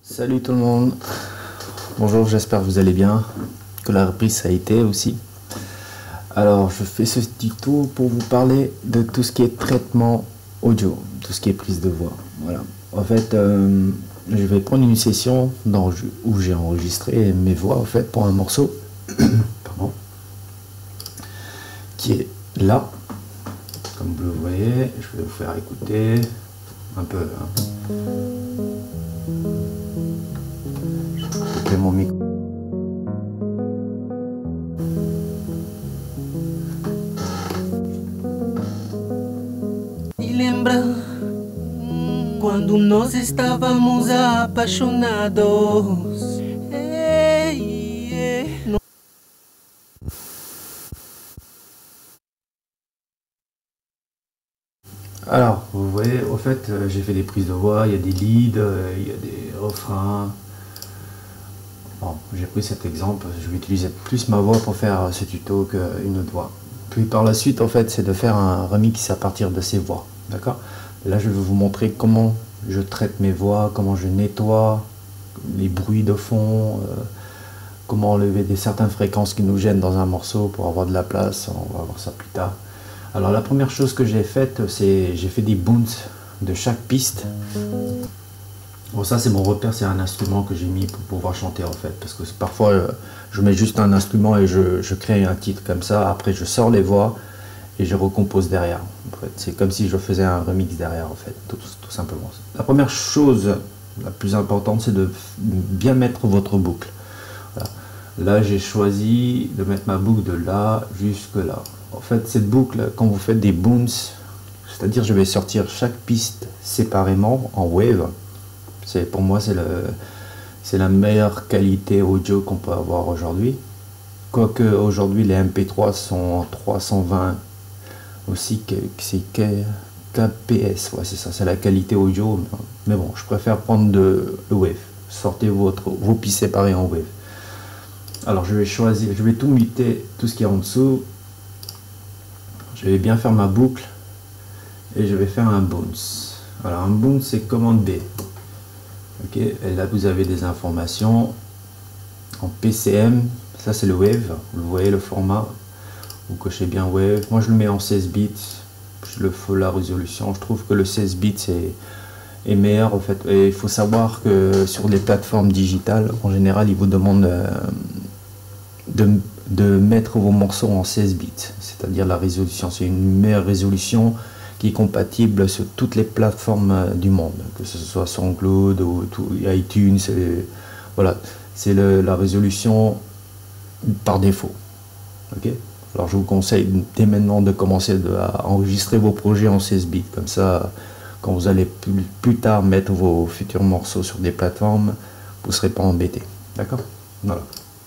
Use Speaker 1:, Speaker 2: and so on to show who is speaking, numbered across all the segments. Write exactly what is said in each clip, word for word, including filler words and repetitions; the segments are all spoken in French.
Speaker 1: Salut tout le monde, bonjour, j'espère que vous allez bien, que la reprise ça a été aussi. Alors je fais ce tuto pour vous parler de tout ce qui est traitement audio, tout ce qui est prise de voix. Voilà. En fait, euh, je vais prendre une session dans, où j'ai enregistré mes voix en fait pour un morceau, pardon, qui est là, comme vous le voyez. Je vais vous faire écouter un peu. Hein. Mon micro.
Speaker 2: E lembra quando nós estávamos apaixonados? Ei, ei, no...
Speaker 1: Alors, vous voyez, au fait, euh, j'ai fait des prises de voix, il y a des leads, euh, il y a des refrains. Bon, j'ai pris cet exemple, je vais utiliser plus ma voix pour faire ce tuto qu'une autre voix. Puis par la suite, en fait, c'est de faire un remix à partir de ces voix, d'accord? Là, je vais vous montrer comment je traite mes voix, comment je nettoie les bruits de fond, euh, comment enlever des certaines fréquences qui nous gênent dans un morceau pour avoir de la place. On va voir ça plus tard. Alors, la première chose que j'ai faite, c'est j'ai fait des bounces de chaque piste. Bon, ça c'est mon repère, c'est un instrument que j'ai mis pour pouvoir chanter en fait, parce que parfois euh, je mets juste un instrument et je, je crée un titre comme ça, après je sors les voix et je recompose derrière. En fait, c'est comme si je faisais un remix derrière en fait, tout, tout simplement. La première chose la plus importante, c'est de bien mettre votre boucle. Voilà. Là j'ai choisi de mettre ma boucle de là jusque là. En fait, cette boucle, quand vous faites des bounces, c'est-à-dire je vais sortir chaque piste séparément en wave. Pour moi, c'est la meilleure qualité audio qu'on peut avoir aujourd'hui. Quoique aujourd'hui, les M P trois sont en trois cent vingt aussi, c'est K P S. Ouais, c'est ça, c'est la qualité audio. Mais bon, je préfère prendre de, le wave. Sortez votre, vos pistes séparées en wave. Alors, je vais choisir, je vais tout muter, tout ce qui est en dessous. Je vais bien faire ma boucle et je vais faire un bounce. Alors, un bounce, c'est commande B. Ok, et là vous avez des informations en P C M, ça c'est le wave, vous voyez le format, vous cochez bien wave. Moi je le mets en seize bits, je le fais la résolution, je trouve que le seize bits est, est meilleur en fait. Et il faut savoir que sur les plateformes digitales, en général ils vous demandent euh, de, de mettre vos morceaux en seize bits, c'est-à-dire la résolution, c'est une meilleure résolution qui est compatible sur toutes les plateformes du monde, que ce soit SoundCloud ou tout, iTunes, voilà, c'est la résolution par défaut. Ok, alors je vous conseille dès maintenant de commencer de, à enregistrer vos projets en seize bits, comme ça, quand vous allez plus, plus tard mettre vos futurs morceaux sur des plateformes, vous ne serez pas embêté. D'accord? Voilà.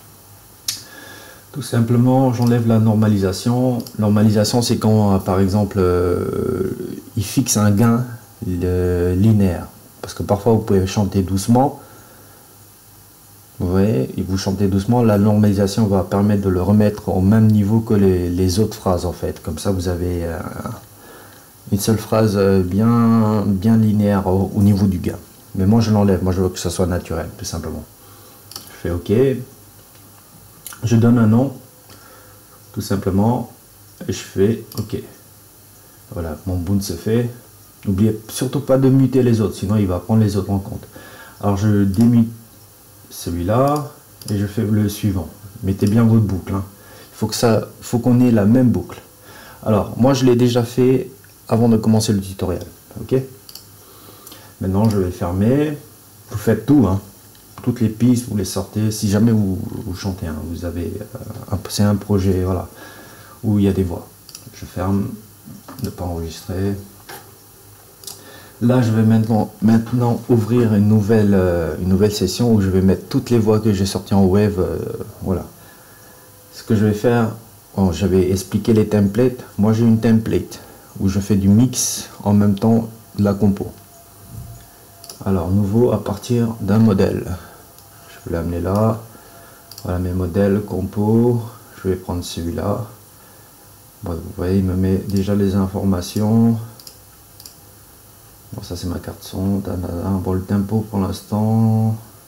Speaker 1: Tout simplement, j'enlève la normalisation. Normalisation, c'est quand, par exemple, euh, il fixe un gain euh, linéaire. Parce que parfois, vous pouvez chanter doucement. Vous voyez, et vous chantez doucement. La normalisation va permettre de le remettre au même niveau que les, les autres phrases, en fait. Comme ça, vous avez euh, une seule phrase bien, bien linéaire au, au niveau du gain. Mais moi, je l'enlève. Moi, je veux que ça soit naturel, tout simplement. Je fais OK. Je donne un nom, tout simplement, et je fais OK. Voilà, mon bounce se fait. N'oubliez surtout pas de muter les autres, sinon il va prendre les autres en compte. Alors je démute celui-là, et je fais le suivant. Mettez bien votre boucle. Hein. Il faut que ça, faut qu'on ait la même boucle. Alors, moi je l'ai déjà fait avant de commencer le tutoriel. OK. Maintenant, je vais fermer. Vous faites tout, hein. Toutes les pistes, vous les sortez. Si jamais vous, vous chantez, hein, vous avez, euh, c'est un projet, voilà, où il y a des voix. Je ferme, ne pas enregistrer. Là, je vais maintenant, maintenant ouvrir une nouvelle, euh, une nouvelle session où je vais mettre toutes les voix que j'ai sorties en wave. Euh, voilà. Ce que je vais faire, bon, j'avais expliqué les templates. Moi, j'ai une template où je fais du mix en même temps de la compo. Alors, nouveau à partir d'un modèle. Je vais l'amener là. Voilà mes modèles compo. Je vais prendre celui-là. Bon, vous voyez, il me met déjà les informations. Bon, ça c'est ma carte son. Bon, le tempo pour l'instant,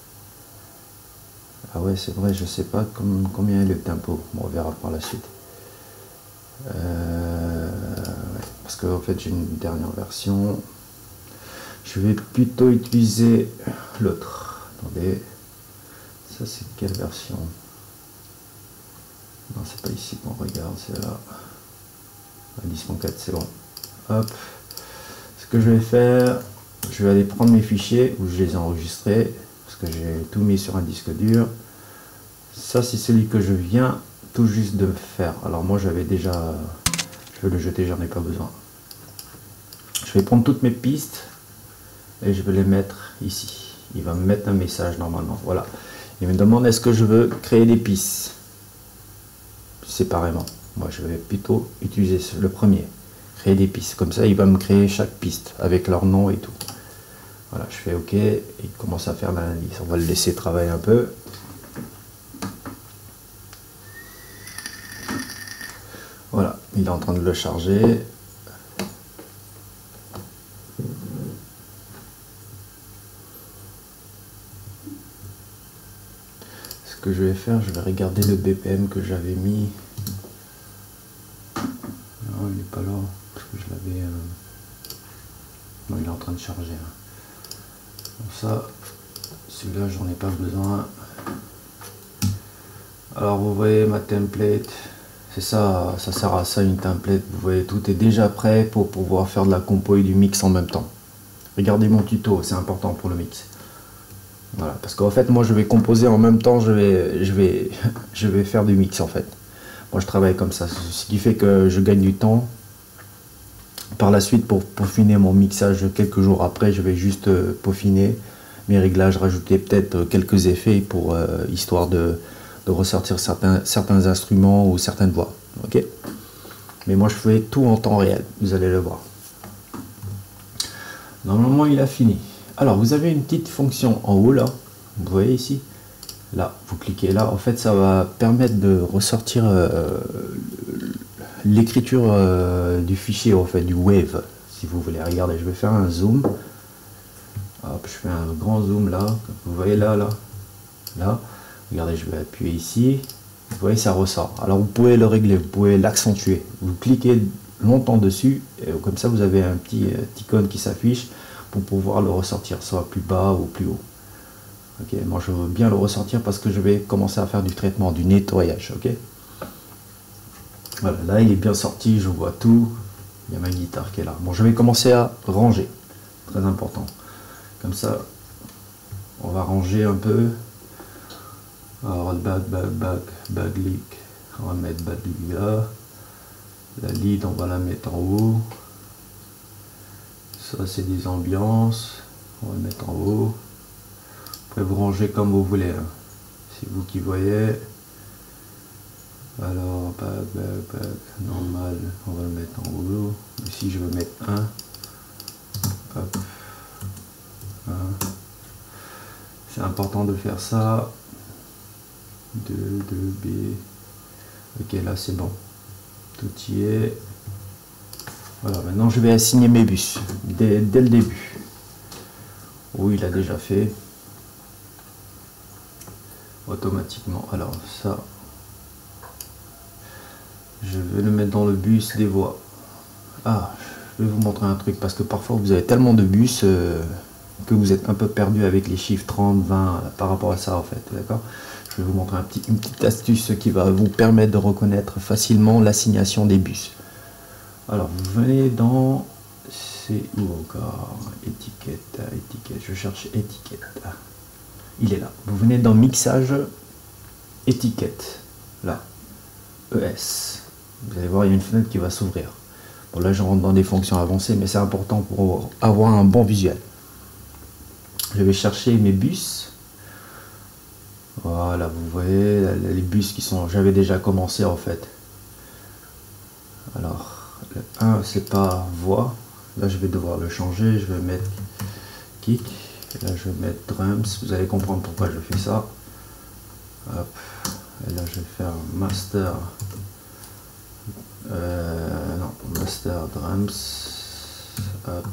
Speaker 1: Ah ouais, c'est vrai, je sais pas com combien est le tempo. Bon, on verra par la suite. Euh, ouais, parce que en fait j'ai une dernière version. Je vais plutôt utiliser l'autre. Attendez, ça c'est quelle version? Non, c'est pas ici qu'on regarde, c'est là. dix point quatre, c'est bon. Hop. Ce que je vais faire, je vais aller prendre mes fichiers où je les ai enregistrés, parce que j'ai tout mis sur un disque dur. Ça, c'est celui que je viens tout juste de faire. Alors moi, j'avais déjà... Je vais le jeter, j'en ai pas besoin. Je vais prendre toutes mes pistes et je vais les mettre ici. Il va me mettre un message normalement. Voilà. Il me demande est-ce que je veux créer des pistes séparément. Moi, je vais plutôt utiliser le premier. Créer des pistes. Comme ça, il va me créer chaque piste avec leur nom et tout. Voilà, je fais OK. Et il commence à faire l'analyse. On va le laisser travailler un peu. Voilà, il est en train de le charger. Ce que je vais faire, je vais regarder le B P M que j'avais mis. Non, il n'est pas là, parce que je l'avais... Euh... Non, il est en train de charger. Donc ça, celui-là, j'en ai pas besoin. Alors, vous voyez ma template. C'est ça, ça sert à ça une template. Vous voyez, tout est déjà prêt pour pouvoir faire de la compo et du mix en même temps. Regardez mon tuto, c'est important pour le mix. Voilà, parce qu'en fait, moi, je vais composer en même temps, je vais, je vais, je vais faire du mix en fait. Moi, je travaille comme ça, ce qui fait que je gagne du temps. Par la suite, pour peaufiner mon mixage quelques jours après, je vais juste euh, peaufiner mes réglages, rajouter peut-être quelques effets pour euh, histoire de, de ressortir certains, certains instruments ou certaines voix. Ok. Mais moi, je fais tout en temps réel, vous allez le voir. Normalement, il a fini. Alors, vous avez une petite fonction en haut là, vous voyez ici. Là, vous cliquez là, en fait, ça va permettre de ressortir euh, l'écriture euh, du fichier, en fait, du wave, si vous voulez. Regardez, je vais faire un zoom. Hop, je fais un grand zoom là, vous voyez là, là, là. Regardez, je vais appuyer ici. Vous voyez, ça ressort. Alors, vous pouvez le régler, vous pouvez l'accentuer. Vous cliquez longtemps dessus, et comme ça, vous avez un petit euh, icône qui s'affiche pour pouvoir le ressortir, soit plus bas ou plus haut. Ok, moi je veux bien le ressortir parce que je vais commencer à faire du traitement, du nettoyage. Ok. Voilà, là il est bien sorti, je vois tout. Il y a ma guitare qui est là. Bon, je vais commencer à ranger. Très important. Comme ça, on va ranger un peu. Alors, back, back, back, back leak. On va mettre back leak là. La lead, on va la mettre en haut. Ça, c'est des ambiances. On va le mettre en haut. Vous pouvez vous ranger comme vous voulez. Hein. C'est vous qui voyez. Alors, back, back, back, normal, on va le mettre en haut. Ici, je vais mettre un. Hop. un. C'est important de faire ça. deux, deux, B. Ok, là, c'est bon. Tout y est. Voilà, maintenant, je vais assigner mes bus dès, dès le début. Oui, il a déjà fait. Automatiquement. Alors, ça... Je vais le mettre dans le bus des voix. Ah, je vais vous montrer un truc parce que parfois vous avez tellement de bus euh, que vous êtes un peu perdu avec les chiffres trente, vingt euh, par rapport à ça en fait. D'accord. Je vais vous montrer un petit, une petite astuce qui va vous permettre de reconnaître facilement l'assignation des bus. Alors vous venez dans... C'est où encore? Étiquette, étiquette. Je cherche étiquette. Il est là. Vous venez dans mixage, étiquette. Là. E S. Vous allez voir, il y a une fenêtre qui va s'ouvrir. Bon, là, je rentre dans des fonctions avancées, mais c'est important pour avoir un bon visuel. Je vais chercher mes bus. Voilà, vous voyez les bus qui sont... J'avais déjà commencé en fait. Alors, le un, c'est pas voix. Là, je vais devoir le changer. Je vais mettre kick. Et là, je vais mettre drums. Vous allez comprendre pourquoi je fais ça. Hop. Et là, je vais faire master. Euh, non, master drums. Hop.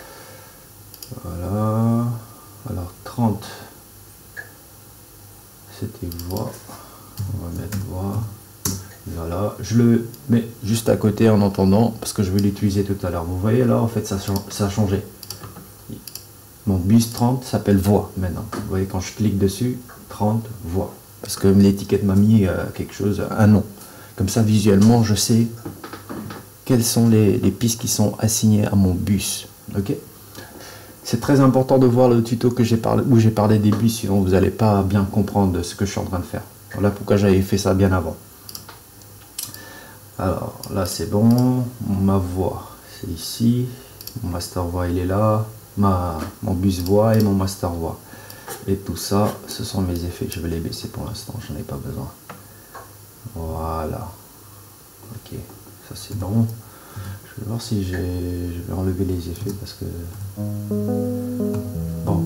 Speaker 1: Voilà. Alors trente. c'était voix. On va mettre voix. Voilà, je le mets juste à côté en entendant parce que je vais l'utiliser tout à l'heure. Vous voyez là, en fait, ça, ça a changé. Mon bus trente s'appelle voix maintenant. Vous voyez, quand je clique dessus, trente voix. Parce que l'étiquette m'a mis euh, quelque chose, un nom. Comme ça, visuellement, je sais quelles sont les, les pistes qui sont assignées à mon bus. Ok. C'est très important de voir le tuto que j'ai parlé, où j'ai parlé des bus, sinon vous n'allez pas bien comprendre ce que je suis en train de faire. Voilà pourquoi j'avais fait ça bien avant. Alors là c'est bon, ma voix c'est ici, mon master voix il est là, ma, mon bus voix et mon master voix. Et tout ça, ce sont mes effets. Je vais les baisser pour l'instant, j'en ai pas besoin. Voilà. Ok, ça c'est bon. Je vais voir si j'ai, je vais enlever les effets parce que bon.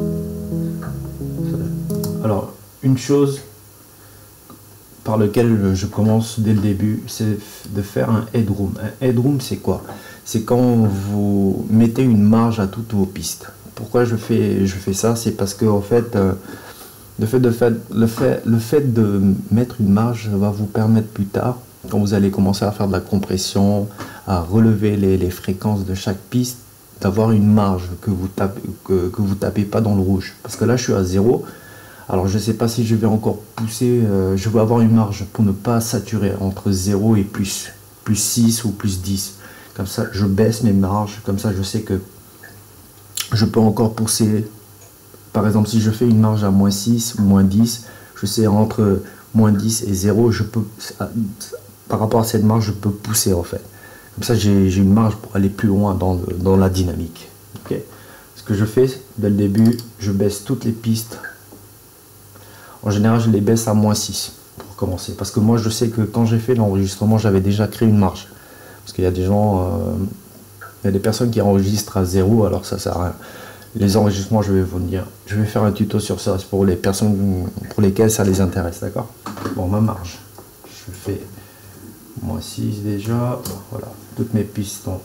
Speaker 1: Alors une chose par lequel je commence dès le début, c'est de faire un headroom. Un headroom, c'est quoi? C'est quand vous mettez une marge à toutes vos pistes. Pourquoi je fais, je fais ça? C'est parce que en fait, euh, le, fait de fait, le, fait, le fait de mettre une marge va vous permettre plus tard, quand vous allez commencer à faire de la compression, à relever les, les fréquences de chaque piste, d'avoir une marge que vous tapez, que, que vous tapez pas dans le rouge. Parce que là, je suis à zéro. Alors je ne sais pas si je vais encore pousser, euh, je vais avoir une marge pour ne pas saturer entre zéro et plus, plus six ou plus dix. Comme ça, je baisse mes marges, comme ça je sais que je peux encore pousser. Par exemple, si je fais une marge à moins six ou moins dix, je sais entre moins dix et zéro, je peux, par rapport à cette marge, je peux pousser en fait. Comme ça, j'ai une marge pour aller plus loin dans, le, dans la dynamique. Okay. Ce que je fais dès le début, je baisse toutes les pistes. En général, je les baisse à moins six pour commencer. Parce que moi, je sais que quand j'ai fait l'enregistrement, j'avais déjà créé une marge. Parce qu'il y a des gens, euh, il y a des personnes qui enregistrent à zéro, alors ça sert à rien. Les enregistrements, je vais vous dire, je vais faire un tuto sur ça, c'est pour les personnes pour lesquelles ça les intéresse, d'accord? Bon, ma marge, je fais moins six déjà. Voilà, toutes mes pistes sont,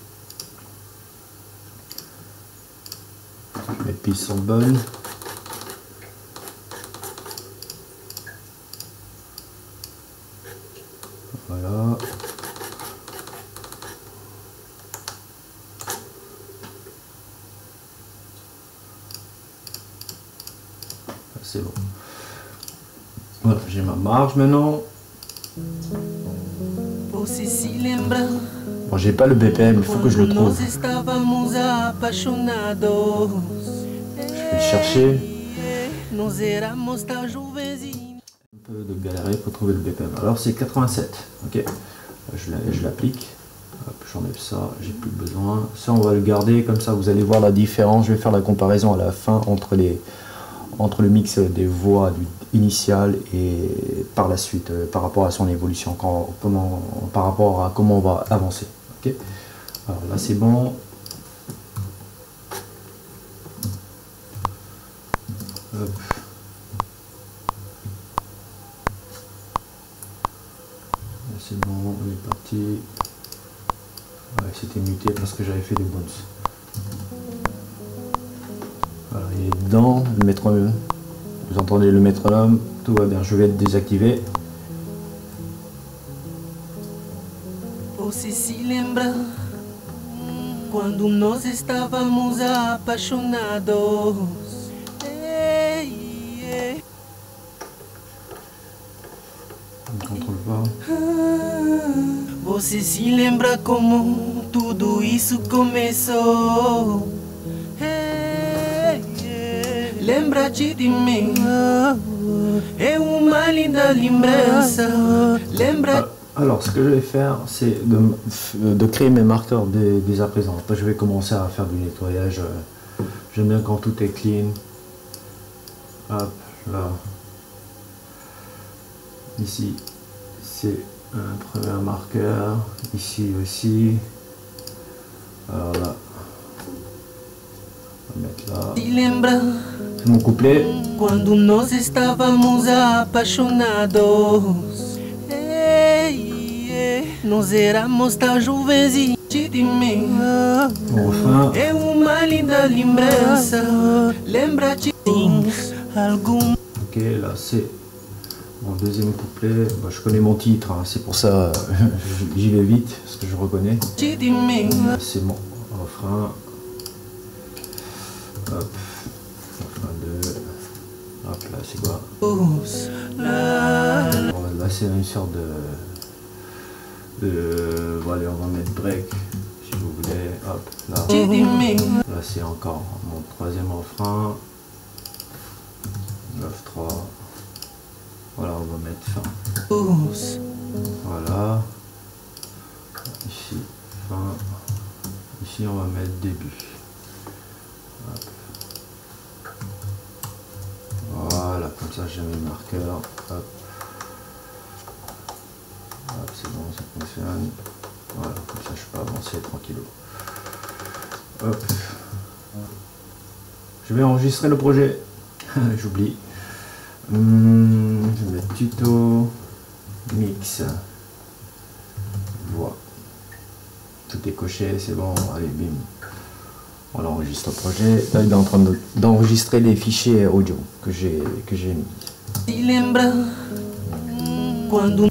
Speaker 1: toutes mes pistes sont bonnes. Voilà. C'est bon. Voilà, j'ai ma marge maintenant. Bon, j'ai pas le B P M, il faut que je le trouve. Je vais le chercher. Un peu de galérer pour trouver le B P M. Alors c'est quatre-vingt-sept. Ok. Je l'applique. J'enlève ça, j'ai plus besoin. Ça on va le garder, comme ça vous allez voir la différence. Je vais faire la comparaison à la fin entre les entre le mix des voix du initial et par la suite euh, par rapport à son évolution, quand, comment, par rapport à comment on va avancer. Okay. Alors là c'est bon. Hop. C'est bon, on est parti. Ouais, c'était muté parce que j'avais fait des bounces. Voilà, il est dedans, le métronome. Vous entendez le métronome, tout va bien. Je vais le désactiver.
Speaker 2: Você se lembra quando nós estávamos apaixonados? Ei, ei.
Speaker 1: On ne contrôle pas.
Speaker 2: Você se lembra como tudo isso começou? Hey, hey. Lembra-te de mim, é uma linda lembrança. Lembra.
Speaker 1: Alors, ce que je vais faire, c'est de, de créer mes marqueurs dès, dès à présent. Après, je vais commencer à faire du nettoyage. J'aime bien quand tout est clean. Hop, là. Ici, c'est un premier marqueur. Ici aussi. Alors là. On va mettre là. C'est mon couplet.
Speaker 2: Quando nós estávamos apaixonados. Nós éramos tão jovens de mim. É uma linda lembrança. Lembra-te de algum.
Speaker 1: Ok, là c'est Mon deuxième couplet, bah, je connais mon titre, hein, c'est pour ça j'y vais vite, parce que je reconnais. C'est mon refrain. Hop, refrain deux. Hop, là c'est quoi? Bon, là c'est une sorte de... de... Bon, allez, on va mettre break, si vous voulez. Hop, là. Là c'est encore mon troisième refrain. neuf trois. Voilà, on va mettre fin. Voilà. Ici, fin. Ici, on va mettre début. Hop. Voilà, comme ça j'ai mis le marqueur. Hop. Hop, c'est bon, ça fonctionne. Voilà, comme ça je peux avancer tranquillou. Hop. Je vais enregistrer le projet. J'oublie. Hum, je vais mettre tuto, mix, voix. Tout est coché, c'est bon. Allez, bim. On enregistre le projet. Là, il est en train d'enregistrer de, les fichiers audio que j'ai que j'ai mis.
Speaker 2: Quando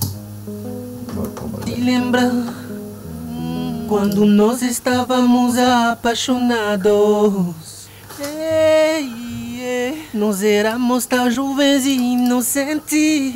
Speaker 2: lembra quando nós estávamos apaixonados. Ei, ei, nós éramos tão jovens e inocentes.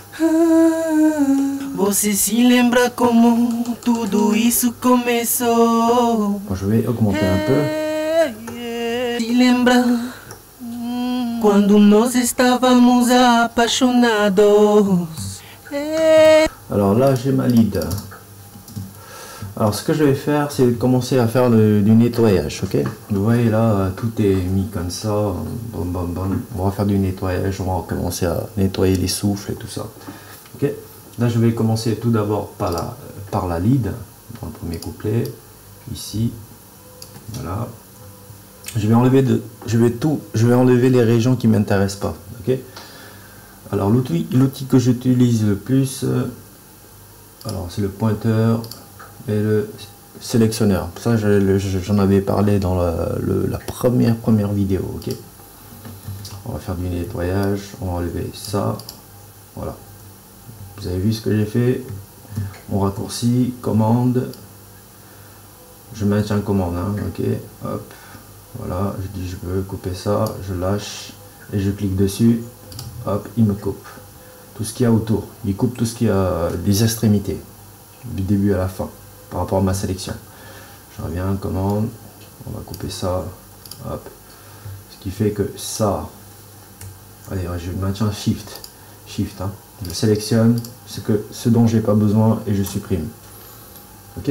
Speaker 2: Você se lembra como tudo isso começou?
Speaker 1: Bon, je vais augmenter un peu.
Speaker 2: Se lembra quando nós estávamos apaixonados?
Speaker 1: Alors là, j'ai ma lead. Alors ce que je vais faire, c'est commencer à faire le, du nettoyage, ok? Vous voyez là, tout est mis comme ça. Bon, bon, bon. On va faire du nettoyage, on va commencer à nettoyer les souffles et tout ça. Ok? Là, je vais commencer tout d'abord par la, par la lead, dans le premier couplet, ici. Voilà. Je vais enlever de, je vais tout, je vais enlever les régions qui m'intéressent pas, ok? Alors l'outil, l'outil que j'utilise le plus, alors c'est le pointeur et le sélectionneur. Ça, j'en avais parlé dans la, le, la première première vidéo, ok? On va faire du nettoyage, on va enlever ça, voilà. Vous avez vu ce que j'ai fait? On raccourci, commande, je maintiens commande, hein, ok? Hop, voilà, je dis je veux couper ça, je lâche et je clique dessus. Hop, il me coupe tout ce qu'il y a autour. Il coupe tout ce qu'il y a des extrémités, du début à la fin, par rapport à ma sélection. Je reviens, commande, on va couper ça, hop. Ce qui fait que ça, allez, je maintiens shift, shift, hein. Je sélectionne ce, que, ce dont j'ai pas besoin et je supprime. Ok.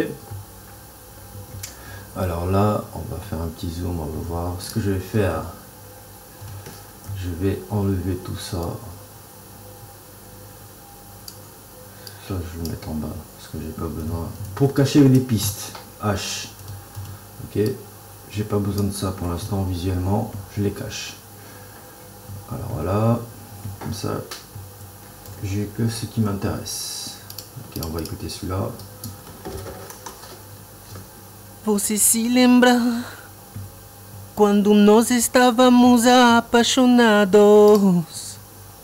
Speaker 1: Alors là, on va faire un petit zoom, on va voir ce que je vais faire. Je vais enlever tout ça. Ça, je vais le mettre en bas parce que j'ai pas besoin. Pour cacher les pistes, H. Ok. J'ai pas besoin de ça pour l'instant visuellement. Je les cache. Alors voilà. Comme ça, j'ai que ce qui m'intéresse. Ok, on va écouter celui-là.
Speaker 2: Você se lembra quando nós estávamos apaixonados?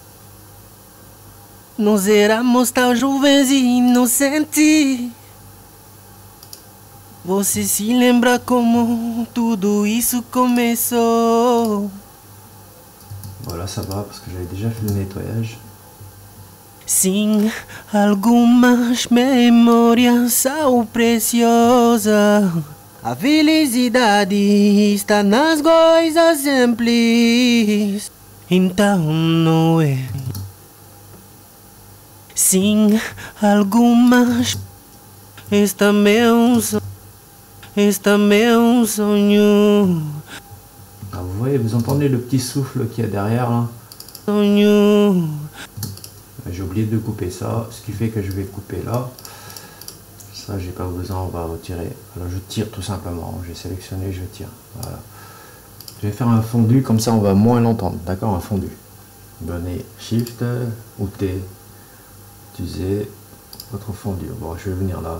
Speaker 2: Nós éramos tão jovens e inocentes. Você se lembra como tudo isso começou?
Speaker 1: Voilà, ça va parce que j'avais déjà fait le nettoyage.
Speaker 2: Sim, algumas memórias são preciosas. A felicidade está nas coisas simples. Então não é. Sim, algumas. Este também é um sonho. Este também é um sonho.
Speaker 1: Ah, vous voyez, vous entendez le petit souffle qu'il y a derrière là?
Speaker 2: Sonho.
Speaker 1: J'ai oublié de couper ça, ce qui fait que je vais couper là. Ça, j'ai pas besoin, on va retirer. Alors je tire tout simplement. J'ai sélectionné, je tire. Voilà. Je vais faire un fondu, comme ça on va moins l'entendre. D'accord, un fondu. Donnez Shift ou T. Utilisez votre fondu. Bon, je vais venir là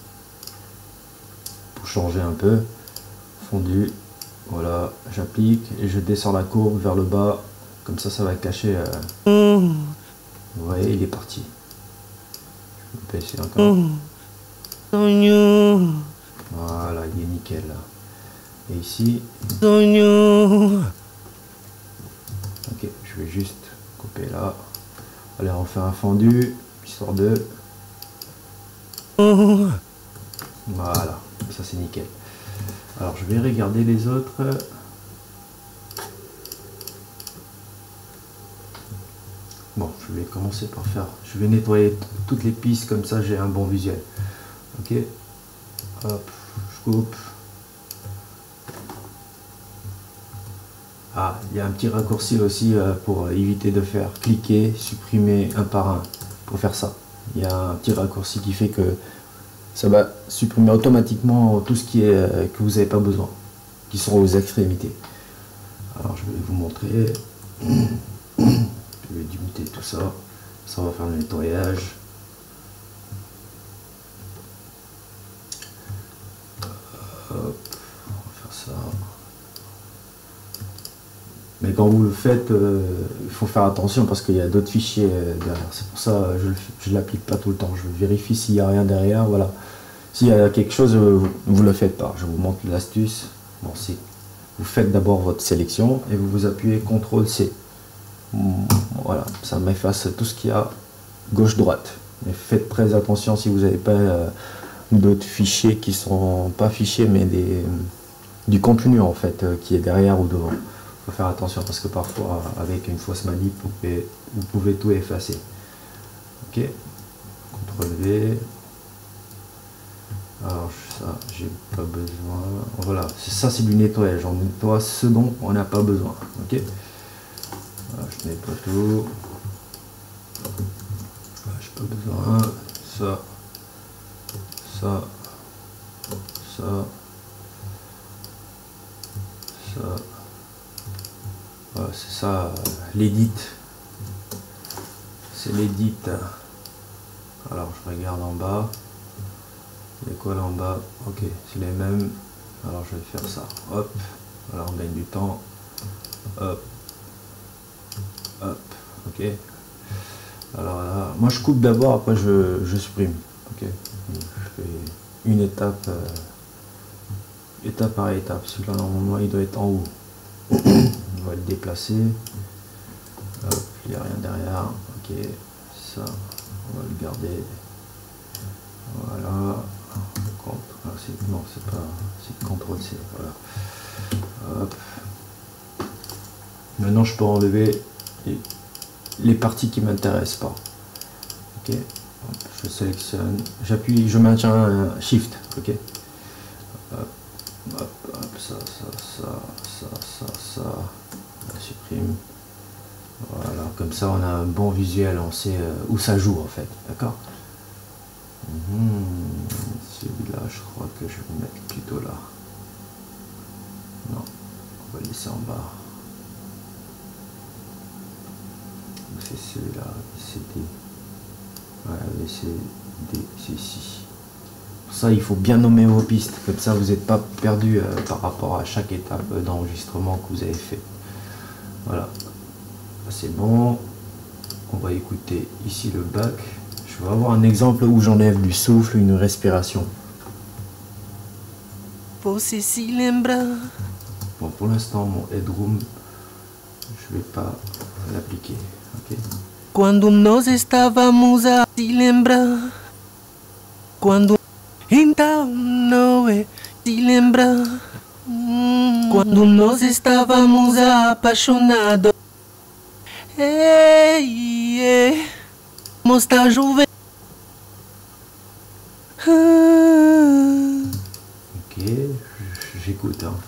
Speaker 1: pour changer un peu. Fondu. Voilà, j'applique et je descends la courbe vers le bas. Comme ça, ça va cacher. Euh... Vous voyez, il est parti. Je vais baisser encore.
Speaker 2: Sonho.
Speaker 1: Voilà, il est nickel là. Et ici,
Speaker 2: Sonho.
Speaker 1: ok, je vais juste couper là. Allez, on fait un fendu, histoire de... Voilà, ça c'est nickel. Alors je vais regarder les autres. Bon, je vais commencer par faire... Je vais nettoyer toutes les pistes, comme ça j'ai un bon visuel. Ok. Hop, je coupe. Ah, il y a un petit raccourci aussi euh, pour éviter de faire cliquer, supprimer un par un. Pour faire ça, il y a un petit raccourci qui fait que ça va supprimer automatiquement tout ce qui est euh, que vous n'avez pas besoin, qui sont aux extrémités. Alors je vais vous montrer. Je vais démuter tout ça. Ça va faire le nettoyage. Hop, on va faire ça. Mais quand vous le faites, euh, il faut faire attention parce qu'il y a d'autres fichiers euh, derrière. C'est pour ça que je ne l'applique pas tout le temps. Je vérifie s'il n'y a rien derrière. Voilà. S'il y a quelque chose, euh, vous ne le faites pas. Je vous montre l'astuce. Bon, c'est vous faites d'abord votre sélection et vous vous appuyez contrôle C. Voilà, ça m'efface tout ce qu'il y a gauche-droite. Mais faites très attention si vous n'avez pas euh, d'autres fichiers qui sont pas fichiers mais des, du contenu en fait euh, qui est derrière ou devant. Faut faire attention parce que parfois avec une fausse manip vous pouvez, vous pouvez tout effacer. Ok, contrôle V. Alors ça j'ai pas besoin. Voilà, ça c'est du nettoyage. On nettoie ce dont on n'a pas besoin. Ok, voilà, je nettoie tout. J'ai pas besoin. Ça, ça, ça, ça. Voilà, c'est ça, l'édit. C'est l'édit. Alors je regarde en bas. Il y a quoi là en bas? Ok, c'est les mêmes. Alors je vais faire ça. Hop. Voilà, on gagne du temps. Hop. Hop. Ok. Alors là, moi je coupe d'abord, après je, je supprime. Ok. Je fais une étape. Euh, étape par étape. Celui-là normalement il doit être en haut. On va le déplacer. Hop, il n'y a rien derrière. Ok, ça, on va le garder. Voilà. Ah, non, c'est pas. C'est contrôle C. Voilà. Hop. Maintenant, je peux enlever les, les parties qui m'intéressent pas. Ok. Hop, je sélectionne. J'appuie, je maintiens un Shift. Ok. Hop. Hop, hop, ça, ça, ça, ça, ça, ça, on supprime. Voilà, comme ça on a un bon visuel, on sait euh, où ça joue en fait, d'accord. Mmh, celui-là, je crois que je vais le mettre plutôt là. Non, on va le laisser en bas. C'est celui-là, C D. Voilà, C D, c'est ici. Pour ça, il faut bien nommer vos pistes, comme ça vous n'êtes pas perdu euh, par rapport à chaque étape d'enregistrement que vous avez fait. Voilà, c'est bon. On va écouter ici le bac. Je vais avoir un exemple où j'enlève du souffle, une respiration.
Speaker 2: Você se lembra?
Speaker 1: Bon, pour l'instant, mon headroom, je vais pas l'appliquer. Ok.
Speaker 2: Quando nós estávamos a se lembrar. Quando então não é se lembrar. Quando nós estávamos apaixonados. Ei, ei, mostra juventude.
Speaker 1: Ok, j'écoute. Hein.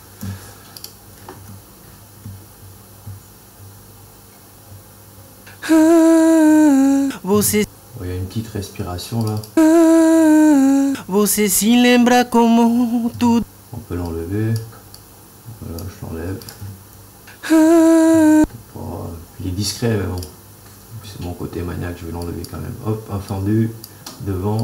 Speaker 2: Você,
Speaker 1: oh, il y a une petite respiration là.
Speaker 2: você se lembra como tudo.
Speaker 1: On peut l'enlever. Voilà, je l'enlève. Bon, il est discret, mais bon. C'est mon côté maniaque, je vais l'enlever quand même. Hop, un fendu, devant.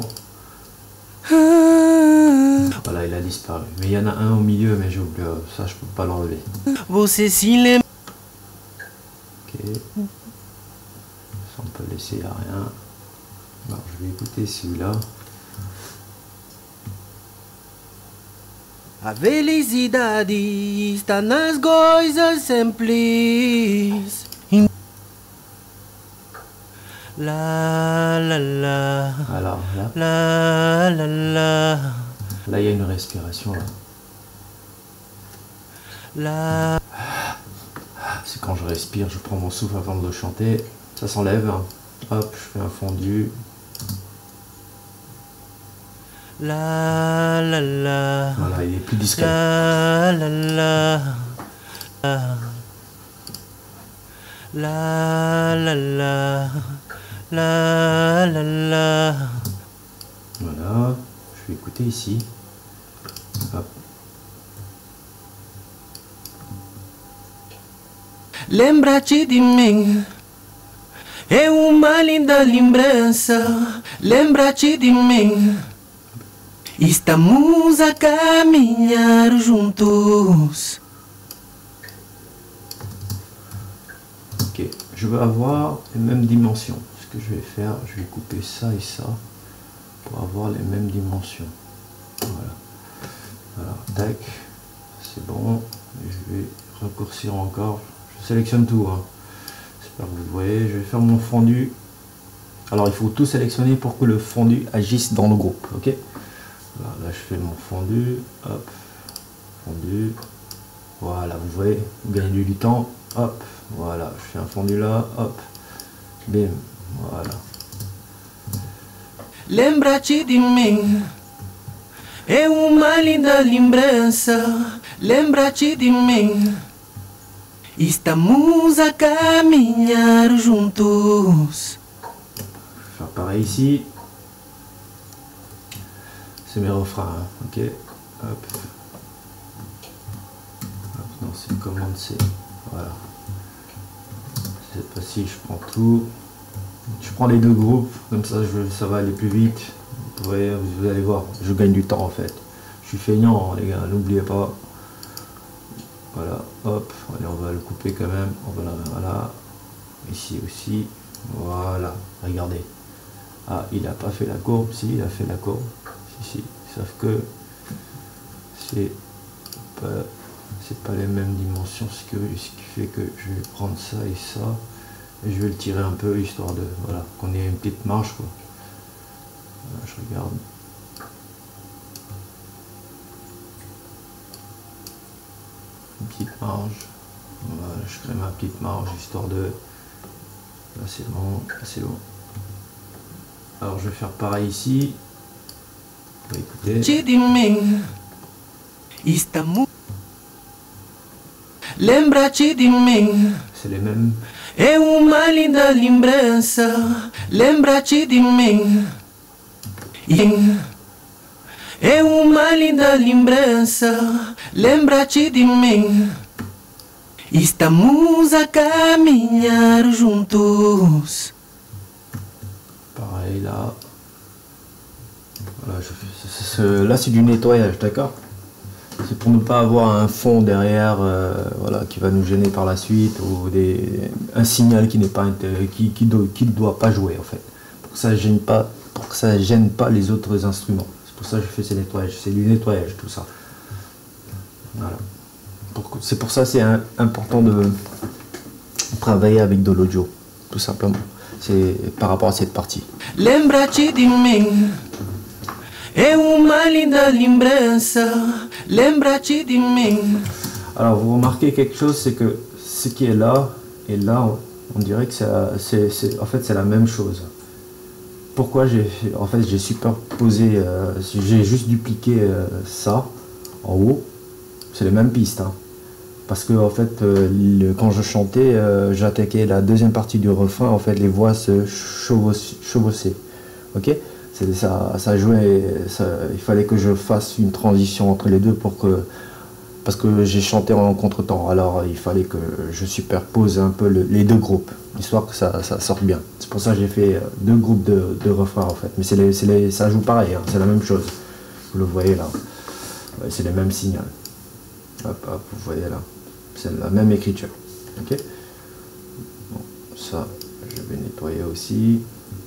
Speaker 1: Voilà, il a disparu. Mais il y en a un au milieu, mais j'ai oublié. Ça, je peux pas l'enlever.
Speaker 2: Você se lembra.
Speaker 1: Ok. Ça, on peut laisser à rien. Alors, je vais écouter celui-là.
Speaker 2: A felicidade está nas coisas simples. La la la.
Speaker 1: Alors là,
Speaker 2: La la la.
Speaker 1: là il y a une respiration là.
Speaker 2: La.
Speaker 1: C'est quand je respire, je prends mon souffle avant de chanter. Ça s'enlève. Hop, je fais un fondu.
Speaker 2: La la la.
Speaker 1: Voilà, il est plus discret.
Speaker 2: La la la. La la la. La la la.
Speaker 1: Voilà, je vais écouter ici. Hop.
Speaker 2: Lembra-te de mim, é uma linda lembrança. Lembra-te de mim, estamos a caminhar juntos.
Speaker 1: Ok, je veux avoir les mêmes dimensions. Ce que je vais faire, je vais couper ça et ça pour avoir les mêmes dimensions. Voilà. Alors, tac, c'est bon. Et je vais raccourcir encore. Je sélectionne tout. Hein. J'espère que vous voyez. Je vais faire mon fondu. Alors, il faut tout sélectionner pour que le fondu agisse dans le groupe. Ok. Voilà, là, je fais mon fondu. Hop, fondu. Voilà, vous voyez, vous gagnez du temps. Hop, voilà, je fais un fondu là. Hop, bim, voilà.
Speaker 2: Lembra-te de mim, é uma linda lembrança. Lembra-te de mim, estamos a caminhar juntos.
Speaker 1: Je vais faire pareil ici. C'est mes refrains, hein. Ok. Hop. Hop, non, c'est une commande C. Voilà. Cette fois-ci, je prends tout. Je prends les deux groupes, comme ça, je, ça va aller plus vite. Vous voyez, vous allez voir, je gagne du temps en fait. Je suis feignant, hein, les gars, n'oubliez pas. Voilà, hop, allez, on va le couper quand même. On va la, voilà, ici aussi. Voilà, regardez. Ah, il n'a pas fait la courbe, si, il a fait la courbe. Si, si, sauf que c'est pas, c'est pas les mêmes dimensions, ce, que, ce qui fait que je vais prendre ça et ça. Et je vais le tirer un peu, histoire de, voilà, qu'on ait une petite marge, quoi. Voilà, je regarde. Une petite marge. Voilà, je crée ma petite marge, histoire de... Là, c'est bon, là, c'est bon. Alors, je vais faire pareil ici. On va écouter.
Speaker 2: De mim, estamos. Lembra-te de mim.
Speaker 1: C'est les mêmes.
Speaker 2: É uma linda lembrança. Lembra-te de mim. É uma linda lembrança. Lembra-te de mim. Estamos a caminhar juntos.
Speaker 1: Pareil là. Voilà, je fais, c est, c est, là c'est du nettoyage, d'accord? C'est pour ne pas avoir un fond derrière, euh, voilà, qui va nous gêner par la suite, ou des, un signal qui n'est pas qui, qui, do, qui ne doit pas jouer en fait. Pour que ça gêne pas, pour que ça gêne pas les autres instruments. C'est pour ça que je fais ces nettoyages. C'est du nettoyage tout ça. Voilà. C'est pour ça que c'est important de travailler avec de l'audio, tout simplement. C'est par rapport à cette partie.
Speaker 2: Lembra-te de mim. É uma linda lembrança. Lembra-te de mim.
Speaker 1: Alors vous remarquez quelque chose, c'est que ce qui est là et là, on, on dirait que c'est en fait c'est la même chose. Pourquoi j'ai en fait j'ai superposé, euh, j'ai juste dupliqué euh, ça en haut. C'est les mêmes pistes, hein. Parce que en fait, euh, le, quand je chantais, euh, j'attaquais la deuxième partie du refrain. En fait, les voix se chevauchaient. Ok, ça, ça jouait. Ça, il fallait que je fasse une transition entre les deux pour que, parce que j'ai chanté en contretemps. Alors, il fallait que je superpose un peu le, les deux groupes, histoire que ça, ça sorte bien. C'est pour ça que j'ai fait deux groupes de, de refrains en fait. Mais c'est les, les, ça joue pareil, hein, c'est la même chose. Vous le voyez là, ouais, c'est les mêmes signaux. Hop, hop, vous voyez là, c'est la même écriture. Ok. Bon, ça, je vais nettoyer aussi.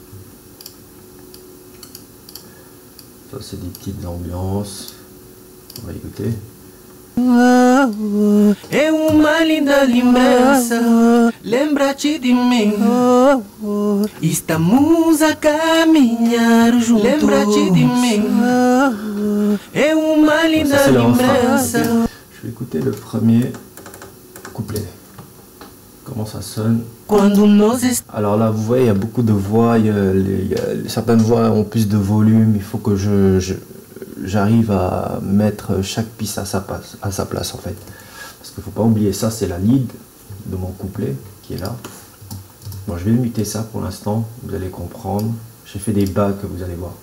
Speaker 1: Ça c'est des petites ambiances. On va écouter.
Speaker 2: É uma linda lembrança, lembra-te de mim. Estamos a caminhar juntos. Lembra-te de mim. É uma linda
Speaker 1: Ça,
Speaker 2: lembrança.
Speaker 1: Je vais écouter le premier couplet. Comment ça sonne.
Speaker 2: Quando nós
Speaker 1: Alors là, vous voyez, il y a beaucoup de voix. Il y a, il y a, certaines voix ont plus de volume. Il faut que je, je j'arrive à mettre chaque piste à sa place, à sa place en fait. Parce qu'il ne faut pas oublier, ça c'est la lead de mon couplet qui est là. Bon, je vais muter ça pour l'instant, vous allez comprendre. J'ai fait des bas que vous allez voir.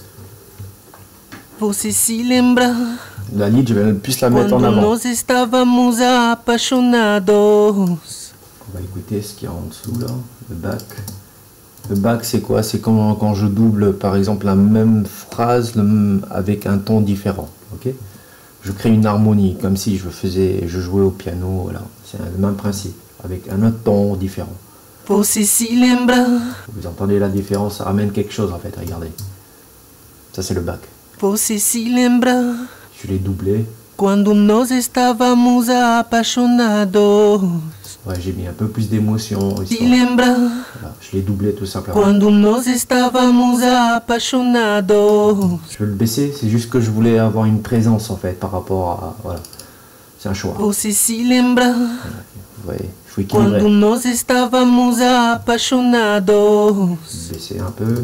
Speaker 2: Você se lembra?
Speaker 1: La lead, je vais plus la mettre en
Speaker 2: Quando
Speaker 1: avant.
Speaker 2: nós estávamos apaixonados.
Speaker 1: On va écouter ce qu'il y a en dessous là, le back. Le back c'est quoi? C'est quand, quand je double par exemple la même phrase le, avec un ton différent. Ok, je crée une harmonie comme si je faisais, je jouais au piano. Voilà, c'est le même principe avec un autre ton différent.
Speaker 2: Você se lembra?
Speaker 1: Vous entendez la différence? Ça ramène quelque chose en fait. Regardez, ça c'est le back.
Speaker 2: Você se lembra?
Speaker 1: Je l'ai doublé.
Speaker 2: Quando nós estávamos apaixonados.
Speaker 1: Ouais, j'ai mis un peu plus d'émotion.
Speaker 2: Se lembra?
Speaker 1: Voilà, je l'ai doublé tout simplement.
Speaker 2: Quando nós estávamos apaixonados.
Speaker 1: Je vais le baisser, c'est juste que je voulais avoir une présence en fait par rapport à... Voilà, c'est un choix.
Speaker 2: Você se lembra?
Speaker 1: Voilà, vous voyez, il faut équilibrer.
Speaker 2: Quando nós estávamos apaixonados.
Speaker 1: Baisser un peu.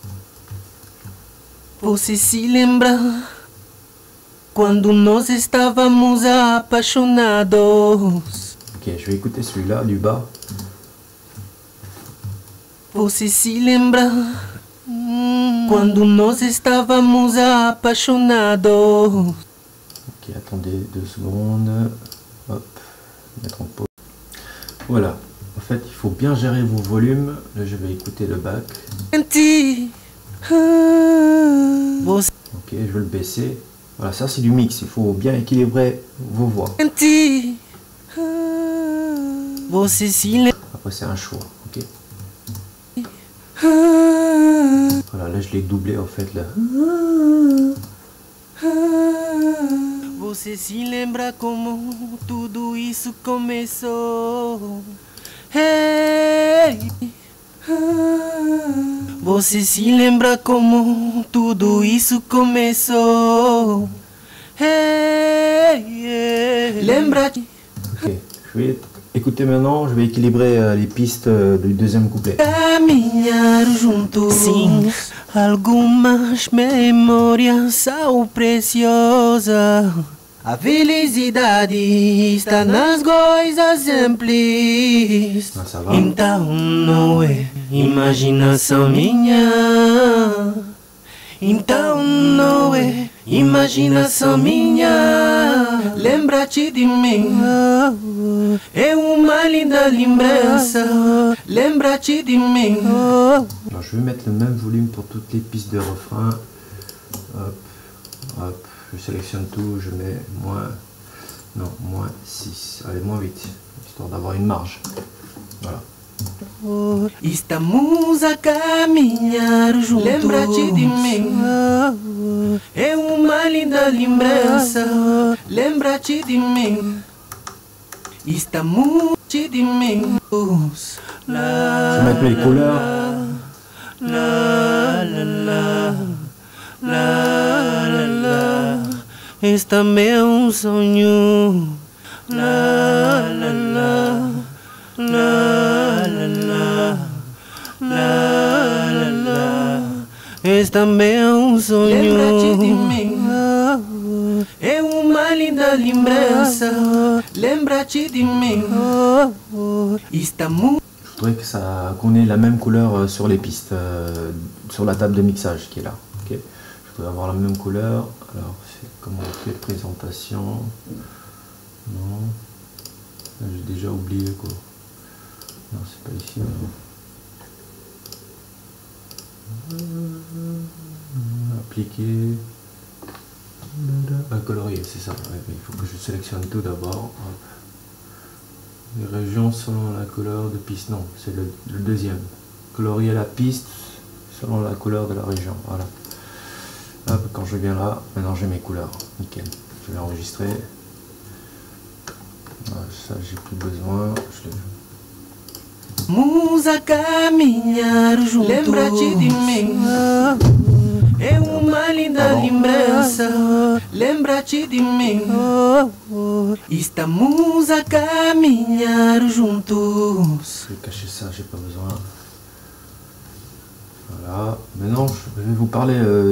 Speaker 2: Você se lembra? Quando nós estávamos apaixonados.
Speaker 1: Ok, je vais écouter celui-là du bas.
Speaker 2: Você se lembra? Quando nós estávamos apaixonados.
Speaker 1: Ok, attendez deux secondes. Hop, mettre en pause. Voilà, en fait, il faut bien gérer vos volumes. Là, je vais écouter le back.
Speaker 2: Você
Speaker 1: Ok, je vais le baisser. Voilà, ça c'est du mix. Il faut bien équilibrer vos voix.
Speaker 2: Você se lembra?
Speaker 1: Après, c'est un choix. Ok. Voilà, là je l'ai doublé en fait là.
Speaker 2: Você se lembra como tudo isso começou? Hey. Você se lembra como tudo isso começou? Hey, hey. Lembra-te?
Speaker 1: Ok, je vais écouter maintenant, je vais équilibrer euh, les pistes euh, du deuxième couplet.
Speaker 2: Caminhar juntos. Sim, algumas memórias são preciosas. A felicidade está nas coisas simples.
Speaker 1: Ah, ça va.
Speaker 2: Então não é imaginação minha. Então não é imaginação minha. Lembra-te de mim. É uma linda lembrança. Lembra-te de mim.
Speaker 1: Alors, je vais mettre le même volume pour toutes les pistes de refrain. Hop, hop, je sélectionne tout, je mets moins, non, moins six, allez, moins huit, histoire d'avoir une marge. Voilà.
Speaker 2: Estamos a caminhar juntos. Lembra-te de mim. É uma linda lembrança. Lembra-te de mim. Estamos de mim.
Speaker 1: Je vais mettre mes couleurs.
Speaker 2: La la la la la la. Este é um sonho. La la la la la la la la la. Este é um sonho. Lembra-te de mim. É uma linda lembrança. Lembra-te de mim. Estamos.
Speaker 1: Je voudrais que ça, qu'on ait la même couleur sur les pistes, euh, sur la table de mixage qui est là. Ok. Je voudrais avoir la même couleur. Alors, c'est comment on fait présentation. Non. J'ai déjà oublié quoi. Non, c'est pas ici. Non. Appliquer. Un colorier, c'est ça. Ouais, il faut que je sélectionne tout d'abord. Les régions selon la couleur de piste. Non, c'est le, le deuxième. Colorier la piste selon la couleur de la région. Voilà. Hop, quand je viens là, maintenant j'ai mes couleurs. Nickel. Je vais enregistrer. Voilà, ça, j'ai plus besoin. Je
Speaker 2: Vamos a caminhar juntos. Lembra-te de mim. É uma linda lembrança. Lembra-te de mim. Estamos a caminhar juntos.
Speaker 1: vais cacher ça, j'ai pas besoin. Voilà. Maintenant, je vais vous parler. Euh,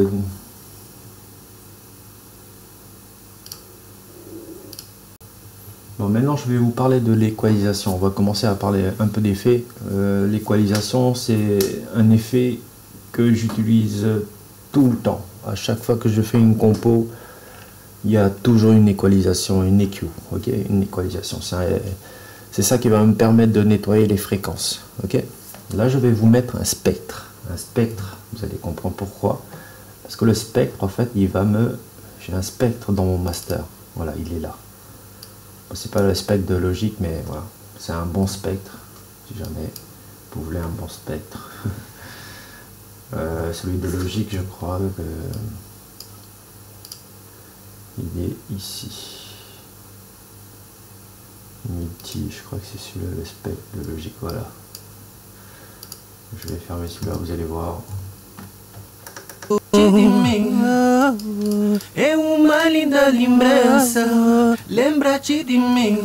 Speaker 1: Bon, maintenant, je vais vous parler de l'équalisation. On va commencer à parler un peu d'effets. Euh, l'équalisation, c'est un effet que j'utilise tout le temps. À chaque fois que je fais une compo, il y a toujours une équalisation, une E Q. Ok, une équalisation. C'est ça qui va me permettre de nettoyer les fréquences. Ok. Là, je vais vous mettre un spectre. Un spectre, vous allez comprendre pourquoi. Parce que le spectre, en fait, il va me... J'ai un spectre dans mon master. Voilà, il est là. C'est pas le spectre de logique, mais voilà, c'est un bon spectre. Si jamais vous voulez un bon spectre, euh, celui de logique, je crois que il est ici. Multi, je crois que c'est celui-là le spectre de logique. Voilà. Je vais fermer celui-là, vous allez voir.
Speaker 2: É uma linda lembrança. Lembra-te de mim.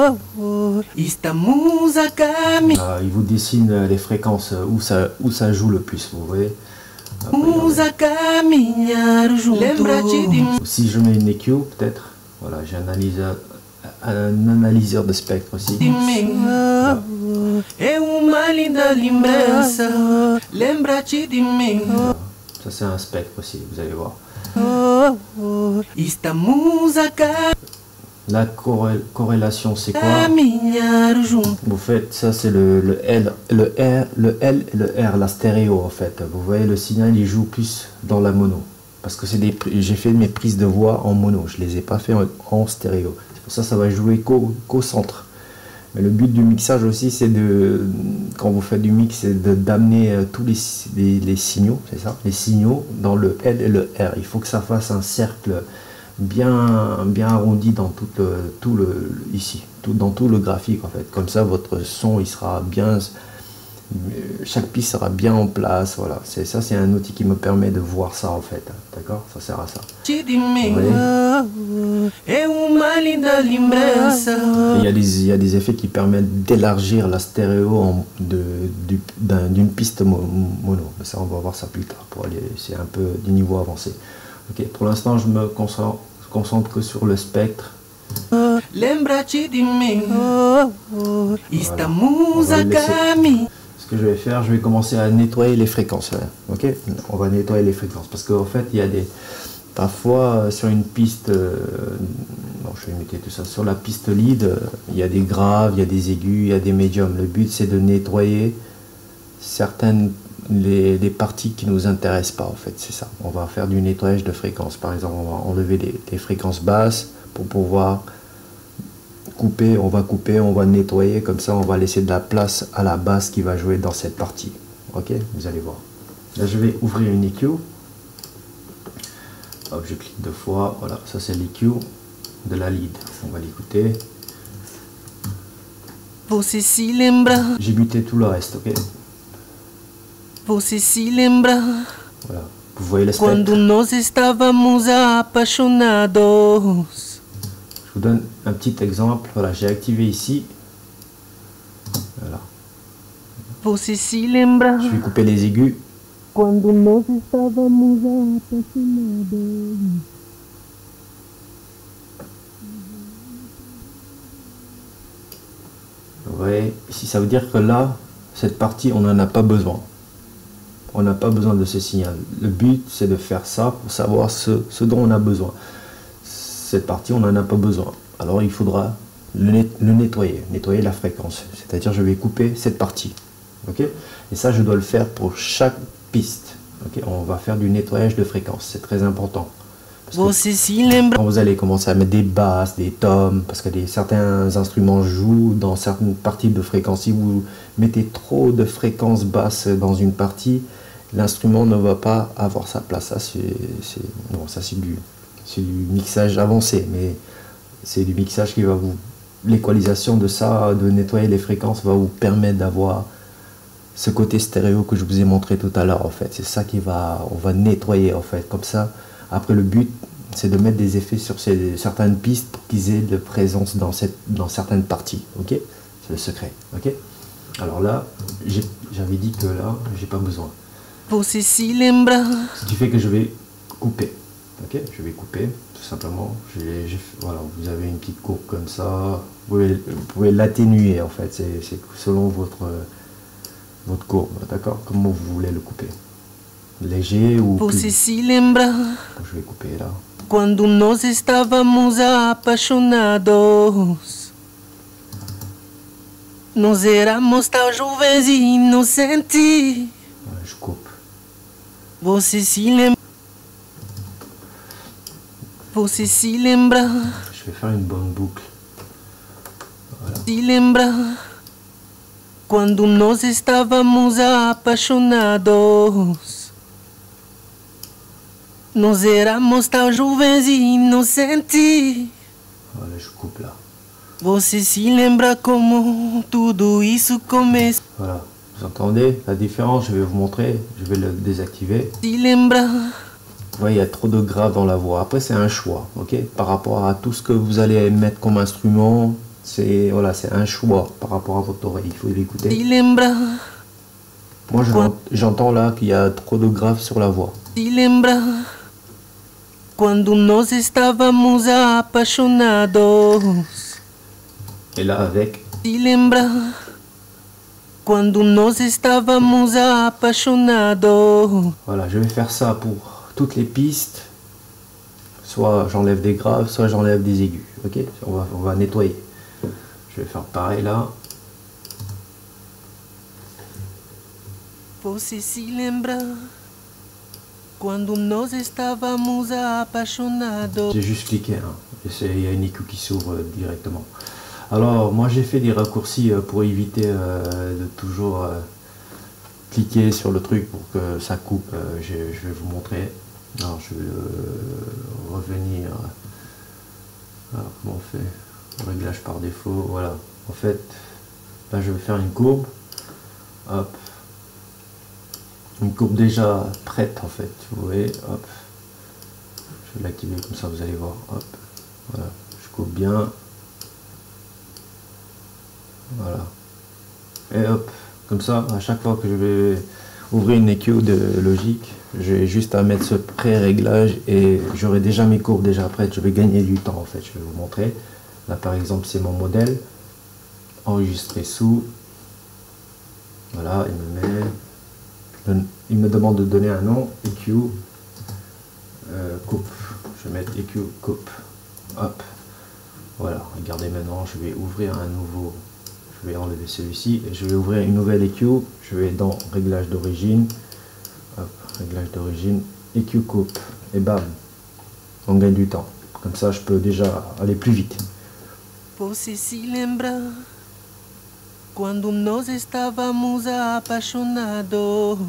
Speaker 2: Estamos a caminhar.
Speaker 1: Il vous dessine les fréquences où ça, où ça joue le plus, vous voyez.
Speaker 2: Vamos a caminhar juntos.
Speaker 1: Si je mets une E Q, peut-être. Voilà, j'ai un analyseur, un analyseur de spectre aussi. Voilà.
Speaker 2: É uma linda lembrança. Lembra-te de mim.
Speaker 1: Voilà. Ça c'est un spectre aussi, vous allez voir. La corré corrélation c'est quoi? Vous faites ça, c'est le, le L, le R, le L et le R, la stéréo en fait. Vous voyez le signal il joue plus dans la mono. Parce que c'est des, j'ai fait mes prises de voix en mono, je les ai pas fait en, en stéréo. C'est pour ça que ça va jouer qu'au qu'au centre. Mais le but du mixage aussi, c'est de, quand vous faites du mix, c'est d'amener tous les, les, les signaux, c'est ça, les signaux dans le L et le R. Il faut que ça fasse un cercle bien, bien arrondi dans tout le, tout le ici, tout, dans tout le graphique en fait. Comme ça, votre son, il sera bien, chaque piste sera bien en place. Voilà, c'est ça, c'est un outil qui me permet de voir ça en fait. D'accord, ça sert à ça. Il y a des, il y a des effets qui permettent d'élargir la stéréo d'une piste mono. Ça, on va voir ça plus tard. Pour aller, c'est un peu du niveau avancé. Ok, pour l'instant, je me concentre, je concentre que sur le spectre. Voilà. Ce que je vais faire, je vais commencer à nettoyer les fréquences. Ok, on va nettoyer les fréquences parce qu'en fait, il y a des parfois sur une piste, euh, bon, je vais mettre tout ça sur la piste lead, euh, il y a des graves, il y a des aigus, il y a des médiums. Le but, c'est de nettoyer certaines les, les parties qui nous intéressent pas. En fait, c'est ça. On va faire du nettoyage de fréquences. Par exemple, on va enlever les, les fréquences basses pour pouvoir couper, on va couper, on va nettoyer, comme ça on va laisser de la place à la basse qui va jouer dans cette partie. Ok, vous allez voir. Là je vais ouvrir une E Q. Hop, je clique deux fois, voilà, ça c'est l'E Q de la lead. On va l'écouter.
Speaker 2: Você se lembra?
Speaker 1: J'ai muté tout le reste, ok.
Speaker 2: Você se lembra?
Speaker 1: Voilà, vous voyez le spectre.
Speaker 2: Quando nós estávamos apaixonados.
Speaker 1: Je vous donne un petit exemple. Voilà, j'ai activé ici. Voilà.
Speaker 2: Você se lembra?
Speaker 1: Je vais couper les aigus.
Speaker 2: Quando nós estávamos apaixonados.
Speaker 1: Vous voyez, ici ça veut dire que là, cette partie, on n'en a pas besoin. On n'a pas besoin de ce signal. Le but, c'est de faire ça pour savoir ce, ce dont on a besoin. Cette partie, on n'en a pas besoin. Alors il faudra le, net, le nettoyer, nettoyer la fréquence. C'est-à-dire je vais couper cette partie. Ok. Et ça, je dois le faire pour chaque piste. Ok. On va faire du nettoyage de fréquence. C'est très important.
Speaker 2: Você se lembra?
Speaker 1: Quand vous allez commencer à mettre des basses, des toms, parce que des, certains instruments jouent dans certaines parties de fréquences, si vous mettez trop de fréquences basses dans une partie, l'instrument ne va pas avoir sa place. Ça c'est bon, ça c'est du, du mixage avancé, mais c'est du mixage qui va vous... L'équalisation de ça, de nettoyer les fréquences, va vous permettre d'avoir ce côté stéréo que je vous ai montré tout à l'heure en fait. C'est ça qui va... On va nettoyer en fait, comme ça. Après, le but, c'est de mettre des effets sur ces, certaines pistes pour qu'ils aient de présence dans, cette, dans certaines parties. Ok, c'est le secret. Ok. Alors là, j'avais dit que là, j'ai pas besoin.
Speaker 2: Você se lembra?
Speaker 1: Ce qui fait que je vais couper. Ok, je vais couper, tout simplement. J'ai, j'ai, voilà, vous avez une petite courbe comme ça. Vous pouvez, vous pouvez l'atténuer en fait. C'est, c'est selon votre, votre courbe. D'accord. Comment vous voulez le couper. Léger ou
Speaker 2: Você
Speaker 1: plus...
Speaker 2: se lembra?
Speaker 1: Je vais couper là.
Speaker 2: Quando nós estávamos apaixonados, nós éramos tão jovens e inocentes.
Speaker 1: Ouais, je coupe.
Speaker 2: Você se lembra? Você se lembra?
Speaker 1: Je vais faire une bonne boucle. Voilà.
Speaker 2: Se lembra? Quando nós estávamos apaixonados, nós éramos tão jovens e inocentes.
Speaker 1: Voilà, je coupe là.
Speaker 2: Você se lembra como tudo isso começou?
Speaker 1: Voilà, vous entendez la différence? Je vais vous montrer, je vais le désactiver.
Speaker 2: Se lembra?
Speaker 1: Vous voyez, il y a trop de graves dans la voix. Après, c'est un choix, ok? Par rapport à tout ce que vous allez mettre comme instrument, c'est voilà, c'est un choix par rapport à votre oreille. Il faut l'écouter.
Speaker 2: Se lembra?
Speaker 1: Moi, je- j'entends là qu'il y a trop de graves sur la voix.
Speaker 2: Se lembra? Quando nós estávamos apaixonados.
Speaker 1: Et là, avec,
Speaker 2: Se lembra? Quando nós estávamos apaixonados.
Speaker 1: voilà, je vais faire ça pour toutes les pistes. Soit j'enlève des graves, soit j'enlève des aigus. Ok, on va, on va nettoyer. Je vais faire pareil là.
Speaker 2: Você se lembra? Quando nós estávamos apaixonados.
Speaker 1: J'ai juste cliqué, hein. Et c'est- il y a une I Q qui s'ouvre euh, directement. Alors, moi j'ai fait des raccourcis euh, pour éviter euh, de toujours euh, cliquer sur le truc pour que ça coupe. Euh, je, je vais vous montrer. Alors, je vais euh, revenir. Alors, comment on fait? Réglage par défaut. Voilà. En fait, là je vais faire une courbe. Hop. Une courbe déjà prête en fait. Vous voyez, hop. Je vais l'activer comme ça, vous allez voir. Hop. Voilà. Je coupe bien. Voilà. Et hop. Comme ça, à chaque fois que je vais ouvrir une E Q de logique, j'ai juste à mettre ce pré-réglage et j'aurai déjà mes courbes déjà prêtes. Je vais gagner du temps en fait. Je vais vous montrer. Là par exemple, c'est mon modèle. Enregistrer sous. Voilà, il me met. Il me demande de donner un nom, E Q, euh, coupe. Je vais mettre E Q coupe. Hop. Voilà, regardez maintenant, je vais ouvrir un nouveau. Je vais enlever celui-ci et je vais ouvrir une nouvelle E Q. Je vais dans réglage d'origine. Hop, réglage d'origine, E Q coupe. Et bam, on gagne du temps. Comme ça, je peux déjà aller plus vite.
Speaker 2: Você se lembra? Quando nós estávamos apaixonados.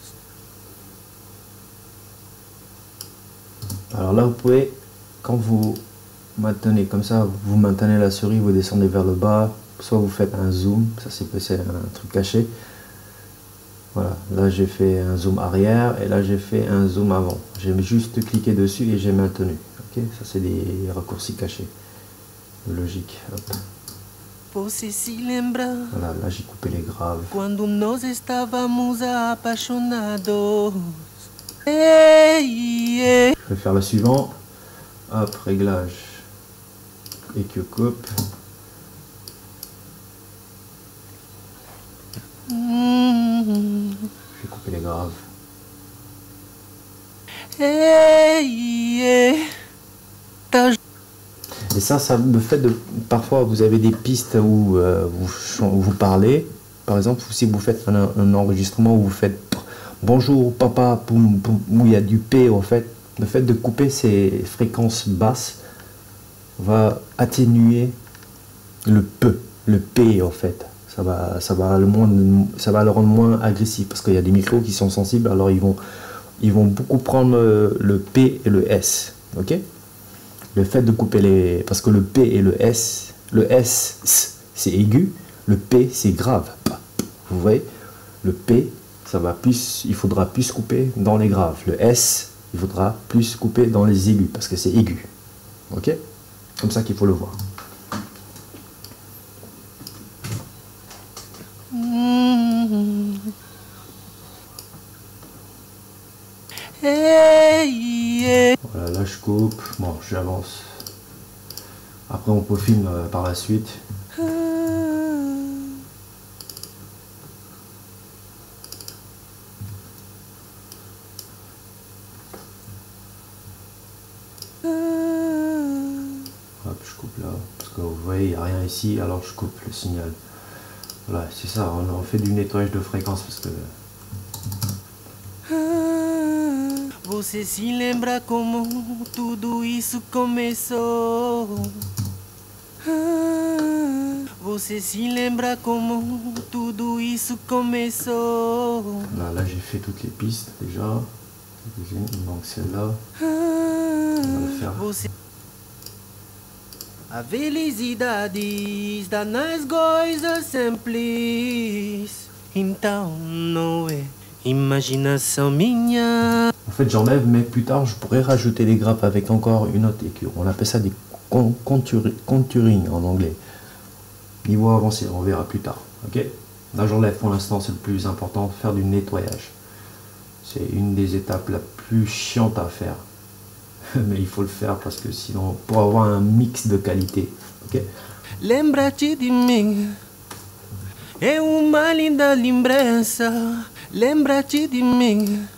Speaker 1: Alors là, vous pouvez, quand vous maintenez comme ça, vous maintenez la souris, vous descendez vers le bas, soit vous faites un zoom, ça c'est c'est un truc caché. Voilà, là j'ai fait un zoom arrière et là j'ai fait un zoom avant. J'ai juste cliqué dessus et j'ai maintenu. Ok, ça c'est des raccourcis cachés. Logique. Hop.
Speaker 2: Você se lembra?
Speaker 1: Voilà, là j'ai coupé les graves.
Speaker 2: Quando nós estávamos apaixonados. Ei, ei.
Speaker 1: Je vais faire le suivant. Hop, réglage. E Q coupe.
Speaker 2: Hum,
Speaker 1: J'ai coupé les graves.
Speaker 2: ei, ei. Tá
Speaker 1: Et ça, ça me fait de... Parfois, vous avez des pistes où euh, vous, chan- vous parlez. Par exemple, si vous faites un, un enregistrement où vous faites « Bonjour papa », poum, poum, où il y a du P, en fait, Le fait de couper ces fréquences basses va atténuer le peu, le P en fait. Ça va, ça va le moins, ça va le rendre moins agressif parce qu'il y a des micros qui sont sensibles, alors ils vont, ils vont beaucoup prendre le P et le S. Ok. Le fait de couper les, parce que le P et le S, le S c'est aigu, le P c'est grave. Vous voyez, le P ça va plus, il faudra plus couper dans les graves. Le S il faudra plus couper dans les aigus parce que c'est aigu. Ok. Comme ça qu'il faut le voir. Voilà, là je coupe, bon j'avance. Après on peaufine euh, par la suite. Hop, je coupe là, parce que vous voyez il n'y a rien ici, alors je coupe le signal. Voilà, c'est ça, on, on fait du nettoyage de fréquence parce que...
Speaker 2: Você se lembra como tudo isso começou? Você se lembra como tudo isso começou?
Speaker 1: Là, là j'ai fait toutes les pistes déjà. Il manque celle-là. On va le faire.
Speaker 2: Você... A felicidade está nas coisas simples. Então não é imaginação minha.
Speaker 1: En fait j'enlève, mais plus tard je pourrais rajouter les grappes avec encore une autre écure. On appelle ça des contouring, contouring en anglais. Niveau avancé, on verra plus tard. Ok. Là j'enlève pour l'instant, c'est le plus important, faire du nettoyage. C'est une des étapes la plus chiante à faire. Mais il faut le faire parce que sinon, pour avoir un mix de qualité. Ok.
Speaker 2: Lembra-te de mim, é uma linda lembrança. Lembra-te de mim,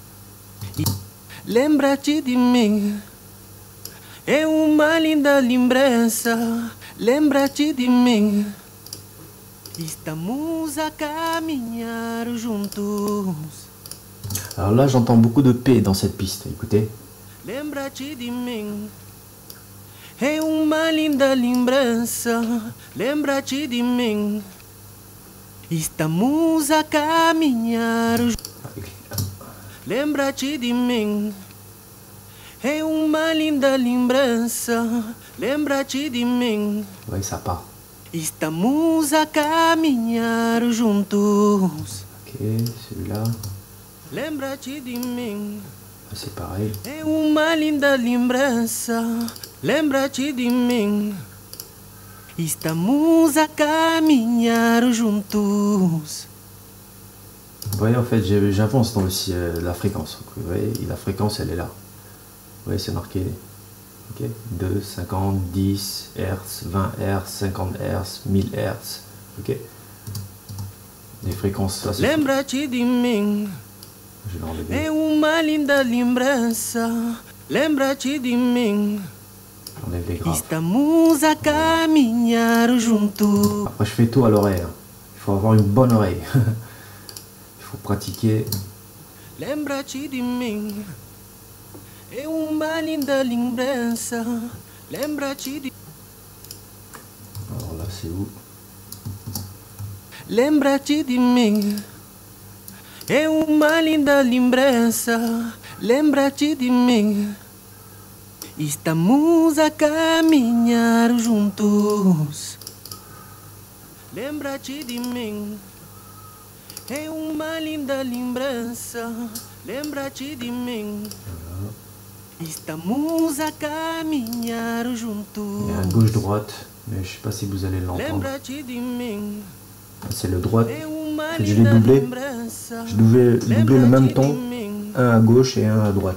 Speaker 2: lembra-te de mim, é uma linda lembrança. Lembra-te de mim, estamos a caminhar juntos.
Speaker 1: Alors là, j'entends beaucoup de P dans cette piste, écoutez.
Speaker 2: Lembra-te de mim, é uma linda lembrança. Lembra-te de mim, estamos a caminhar juntos. Lembra-te de mim, é uma linda lembrança. Lembra-te de mim.
Speaker 1: Oui, ça part.
Speaker 2: Estamos a caminhar juntos.
Speaker 1: Ok, celui-là.
Speaker 2: Lembra-te de mim.
Speaker 1: C'est pareil.
Speaker 2: É uma linda lembrança. Lembra-te de mim. Estamos a caminhar juntos.
Speaker 1: Vous voyez, en fait, j'avance dans le, euh, la fréquence. Vous voyez, la fréquence, elle est là. Vous voyez, c'est marqué. Okay. deux, cinquante, dix hertz, vingt hertz, cinquante hertz, mille hertz. Ok. Les fréquences, ça c'est.
Speaker 2: Lembra-te de mim.
Speaker 1: Je vais enlever.
Speaker 2: É uma linda lembrança. Lembra-te de mim.
Speaker 1: J'enlève les graves.
Speaker 2: Estamos a caminhar juntos.
Speaker 1: Après, je fais tout à l'oreille. Il faut avoir une bonne oreille. Il faut pratiquer.
Speaker 2: Lembra-te de mim. É uma linda lembrança. Lembra-te de...
Speaker 1: Alors là, c'est où?
Speaker 2: Lembra-te de mim. É uma linda lembrança. Lembra-te de mim. Estamos a caminhar juntos. Lembra-te de mim. É uma linda lembrança. Lembra-te de mim. Estamos a caminhar juntos.
Speaker 1: Il y a un gauche-droite, mais je sais pas si vous allez l'entendre. C'est le droite. Je l'ai doublé. Je devais doubler le même ton, un à gauche et un à droite.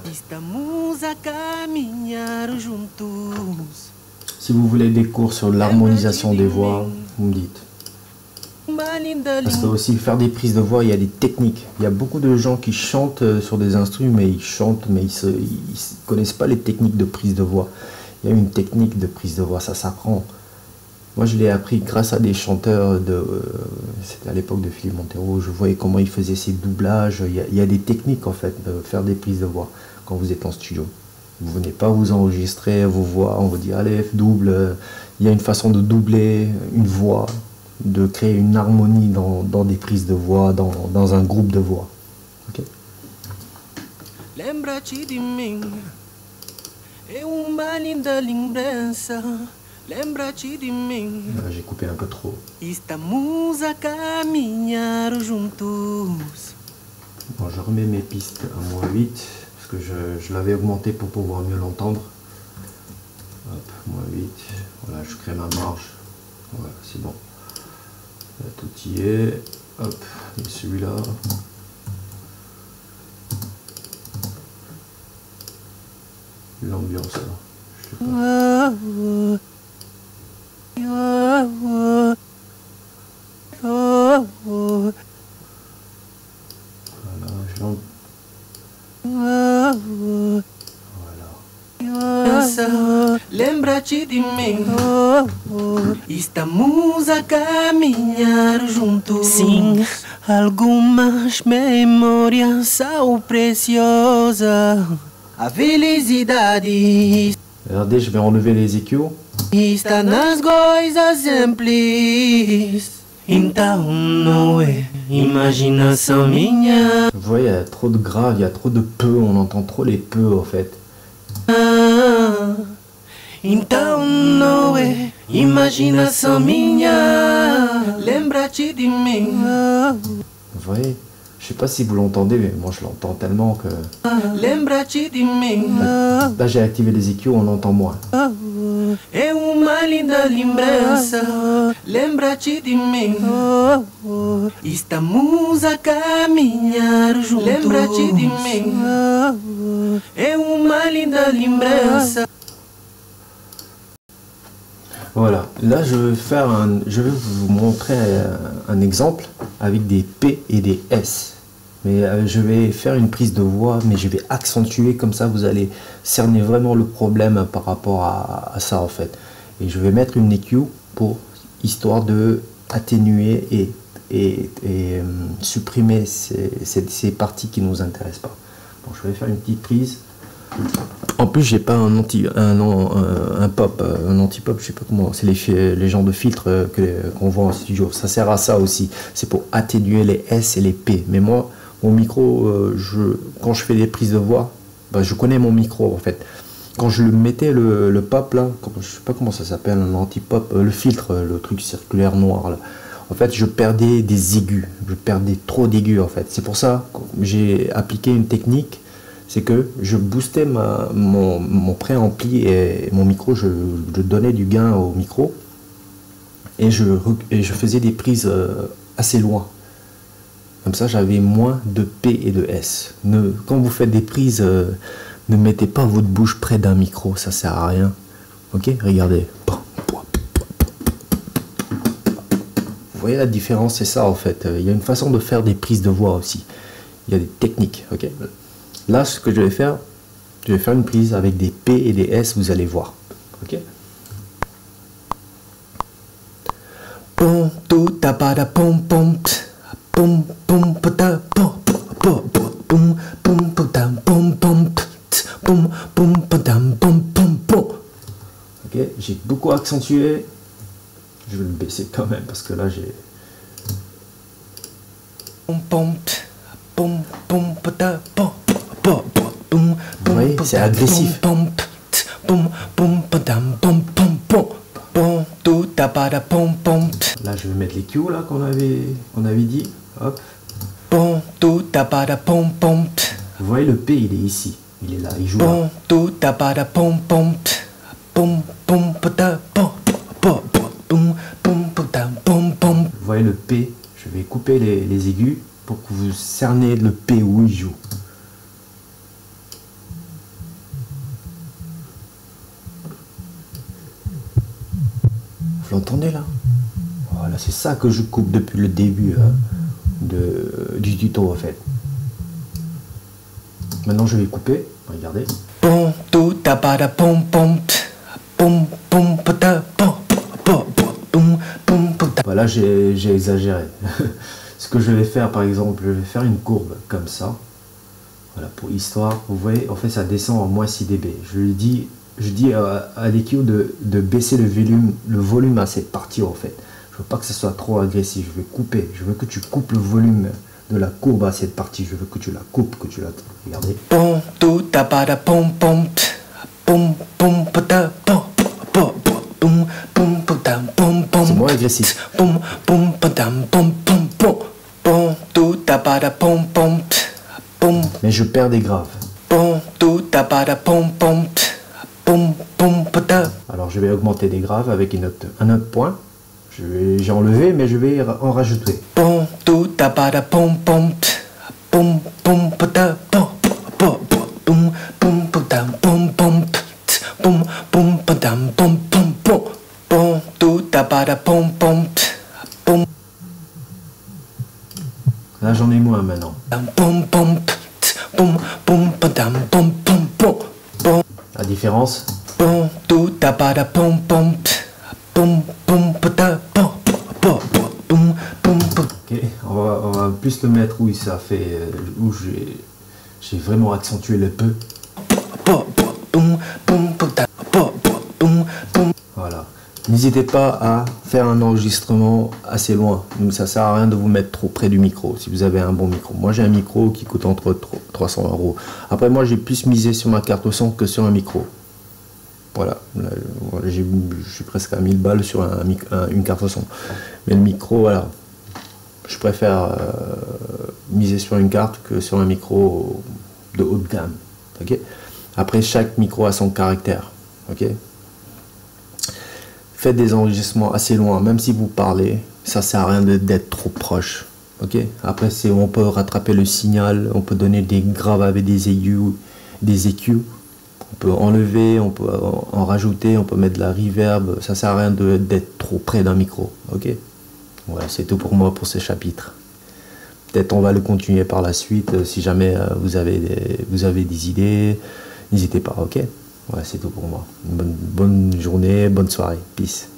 Speaker 1: Si vous voulez des cours sur l'harmonisation des voix, vous me dites. Parce que aussi faire des prises de voix, il y a des techniques. Il y a beaucoup de gens qui chantent sur des instruments, mais ils chantent, mais ils ne connaissent pas les techniques de prise de voix. Il y a une technique de prise de voix, ça s'apprend. Moi, je l'ai appris grâce à des chanteurs de... Euh, c'était à l'époque de Philippe Montero. Je voyais comment il faisait ses doublages. Il y, a, il y a des techniques, en fait, de faire des prises de voix. quand vous êtes en studio. Vous venez pas vous enregistrer vos voix, on vous dit allez, double. Il y a une façon de doubler une voix, de créer une harmonie dans, dans des prises de voix, dans, dans un groupe de voix. Okay.
Speaker 2: Lembra-te de mim, é uma linda lembrança. Lembra-te de mim.
Speaker 1: J'ai coupé un peu trop.
Speaker 2: Estamos a caminhar juntos.
Speaker 1: Bon, je remets mes pistes à moins huit, parce que je, je l'avais augmenté pour pouvoir mieux l'entendre. Hop, moins huit. Voilà, je crée ma marge. Voilà, c'est bon. Là, tout y est. Hop, et celui-là. L'ambiance là. Je sais pas. Voilà, je l'en...
Speaker 2: Voilà. Lembra-te de mim. Estamos a caminhar juntos. Sim, algumas memórias são preciosas. A felicidade.
Speaker 1: Regardez, je vais enlever les E Q.
Speaker 2: Está nas coisas simples. Então não é imaginação minha.
Speaker 1: Vous voyez, il y a trop de graves, il y a trop de peu, on entend trop les peu en fait.
Speaker 2: Ah, então não é imaginação minha. Lembra-te de mim.
Speaker 1: Vous voyez, je sais pas si vous l'entendez, mais moi je l'entends tellement que...
Speaker 2: Lembra-te de mim.
Speaker 1: Là, là j'ai activé les E Q, on entend moins.
Speaker 2: É uma linda lembrança. Lembra-te de mim. Estamos a caminhar juntos. Lembra-te de mim. É uma linda lembrança.
Speaker 1: Voilà, là je vais faire un, je vais vous montrer un exemple avec des P et des S. Mais euh, je vais faire une prise de voix, mais je vais accentuer, comme ça vous allez cerner vraiment le problème par rapport à, à ça en fait. Et je vais mettre une E Q pour histoire de atténuer et, et, et euh, supprimer ces, ces, ces parties qui nous intéressent pas. Bon, je vais faire une petite prise. En plus, j'ai pas un anti, un, un, un pop, un anti-pop, je sais pas comment. C'est les, les genres de filtres que qu'on voit en studio. Ça sert à ça aussi. C'est pour atténuer les S et les P. Mais moi, mon micro, euh, je, quand je fais des prises de voix, bah, je connais mon micro en fait. Quand je le mettais le, le pop là, je sais pas comment ça s'appelle, un anti-pop, euh, le filtre, le truc circulaire noir là. En fait, je perdais des aigus. Je perdais trop d'aigus en fait. C'est pour ça que j'ai appliqué une technique. C'est que je boostais ma, mon, mon préampli et mon micro, je, je donnais du gain au micro et je, et je faisais des prises assez loin. Comme ça, j'avais moins de P et de S. Ne, quand vous faites des prises, euh, ne mettez pas votre bouche près d'un micro, ça sert à rien. Ok, regardez. Vous voyez la différence, c'est ça en fait. Il y a une façon de faire des prises de voix aussi. Il y a des techniques. Ok. Là, ce que je vais faire, je vais faire une prise avec des P et des S, vous allez voir. Ok. Pom tout tapada pom pom pom pom pata pom pom pom pom pata pom pom pom pom pata pom pom pom. Ok, j'ai beaucoup accentué. Je vais le baisser quand même parce que là j'ai pom pom pom pom pata pom. Vous voyez, c'est agressif. Là, je vais mettre les Q là qu'on avait, qu'on avait dit. Hop. Vous voyez, le P, il est ici. Il est là, il joue là. Vous voyez le P, je vais couper les, les aigus pour que vous cernez le P où il joue. Vous l'entendez là? Voilà, c'est ça que je coupe depuis le début hein, de, du tuto en fait. Maintenant je vais couper, regardez. Voilà, j'ai exagéré. Ce que je vais faire par exemple, je vais faire une courbe comme ça. Voilà, pour histoire, vous voyez, en fait, ça descend en moins six décibels. Je lui dis, je dis à, à l'E Q de, de baisser le volume, le volume à cette partie, en fait. Je veux pas que ce soit trop agressif, je veux couper, je veux que tu coupes le volume de la courbe à cette partie, je veux que tu la coupes, que tu la... Regardez. C'est moins agressif. Mais je perds des graves. Alors je vais augmenter des graves avec une autre, un autre point. J'ai enlevé, mais je vais en rajouter. Là j'en ai moins maintenant. La différence. Ok, on va, on va plus le mettre où ça fait, où j'ai j'ai vraiment accentué le peu. Voilà. N'hésitez pas à faire un enregistrement assez loin. Ça sert à rien de vous mettre trop près du micro si vous avez un bon micro. Moi j'ai un micro qui coûte entre trois cents euros. Après moi j'ai plus misé sur ma carte son que sur un micro. Voilà, là, voilà je suis presque à mille balles sur un, un, une carte son. Mais le micro, voilà, je préfère euh, miser sur une carte que sur un micro de haut de gamme. Okay. Après, chaque micro a son caractère. Okay. Faites des enregistrements assez loin, même si vous parlez, ça sert à rien d'être trop proche. Okay. Après, on peut rattraper le signal, on peut donner des graves avec des aigus, des écus. On peut enlever, on peut en rajouter, on peut mettre de la reverb. Ça sert à rien d'être trop près d'un micro. Ok. Voilà, c'est tout pour moi pour ce chapitre. Peut-être on va le continuer par la suite. Si jamais vous avez des, vous avez des idées, n'hésitez pas. Ok. Voilà, c'est tout pour moi. Bonne, bonne journée, bonne soirée. Peace.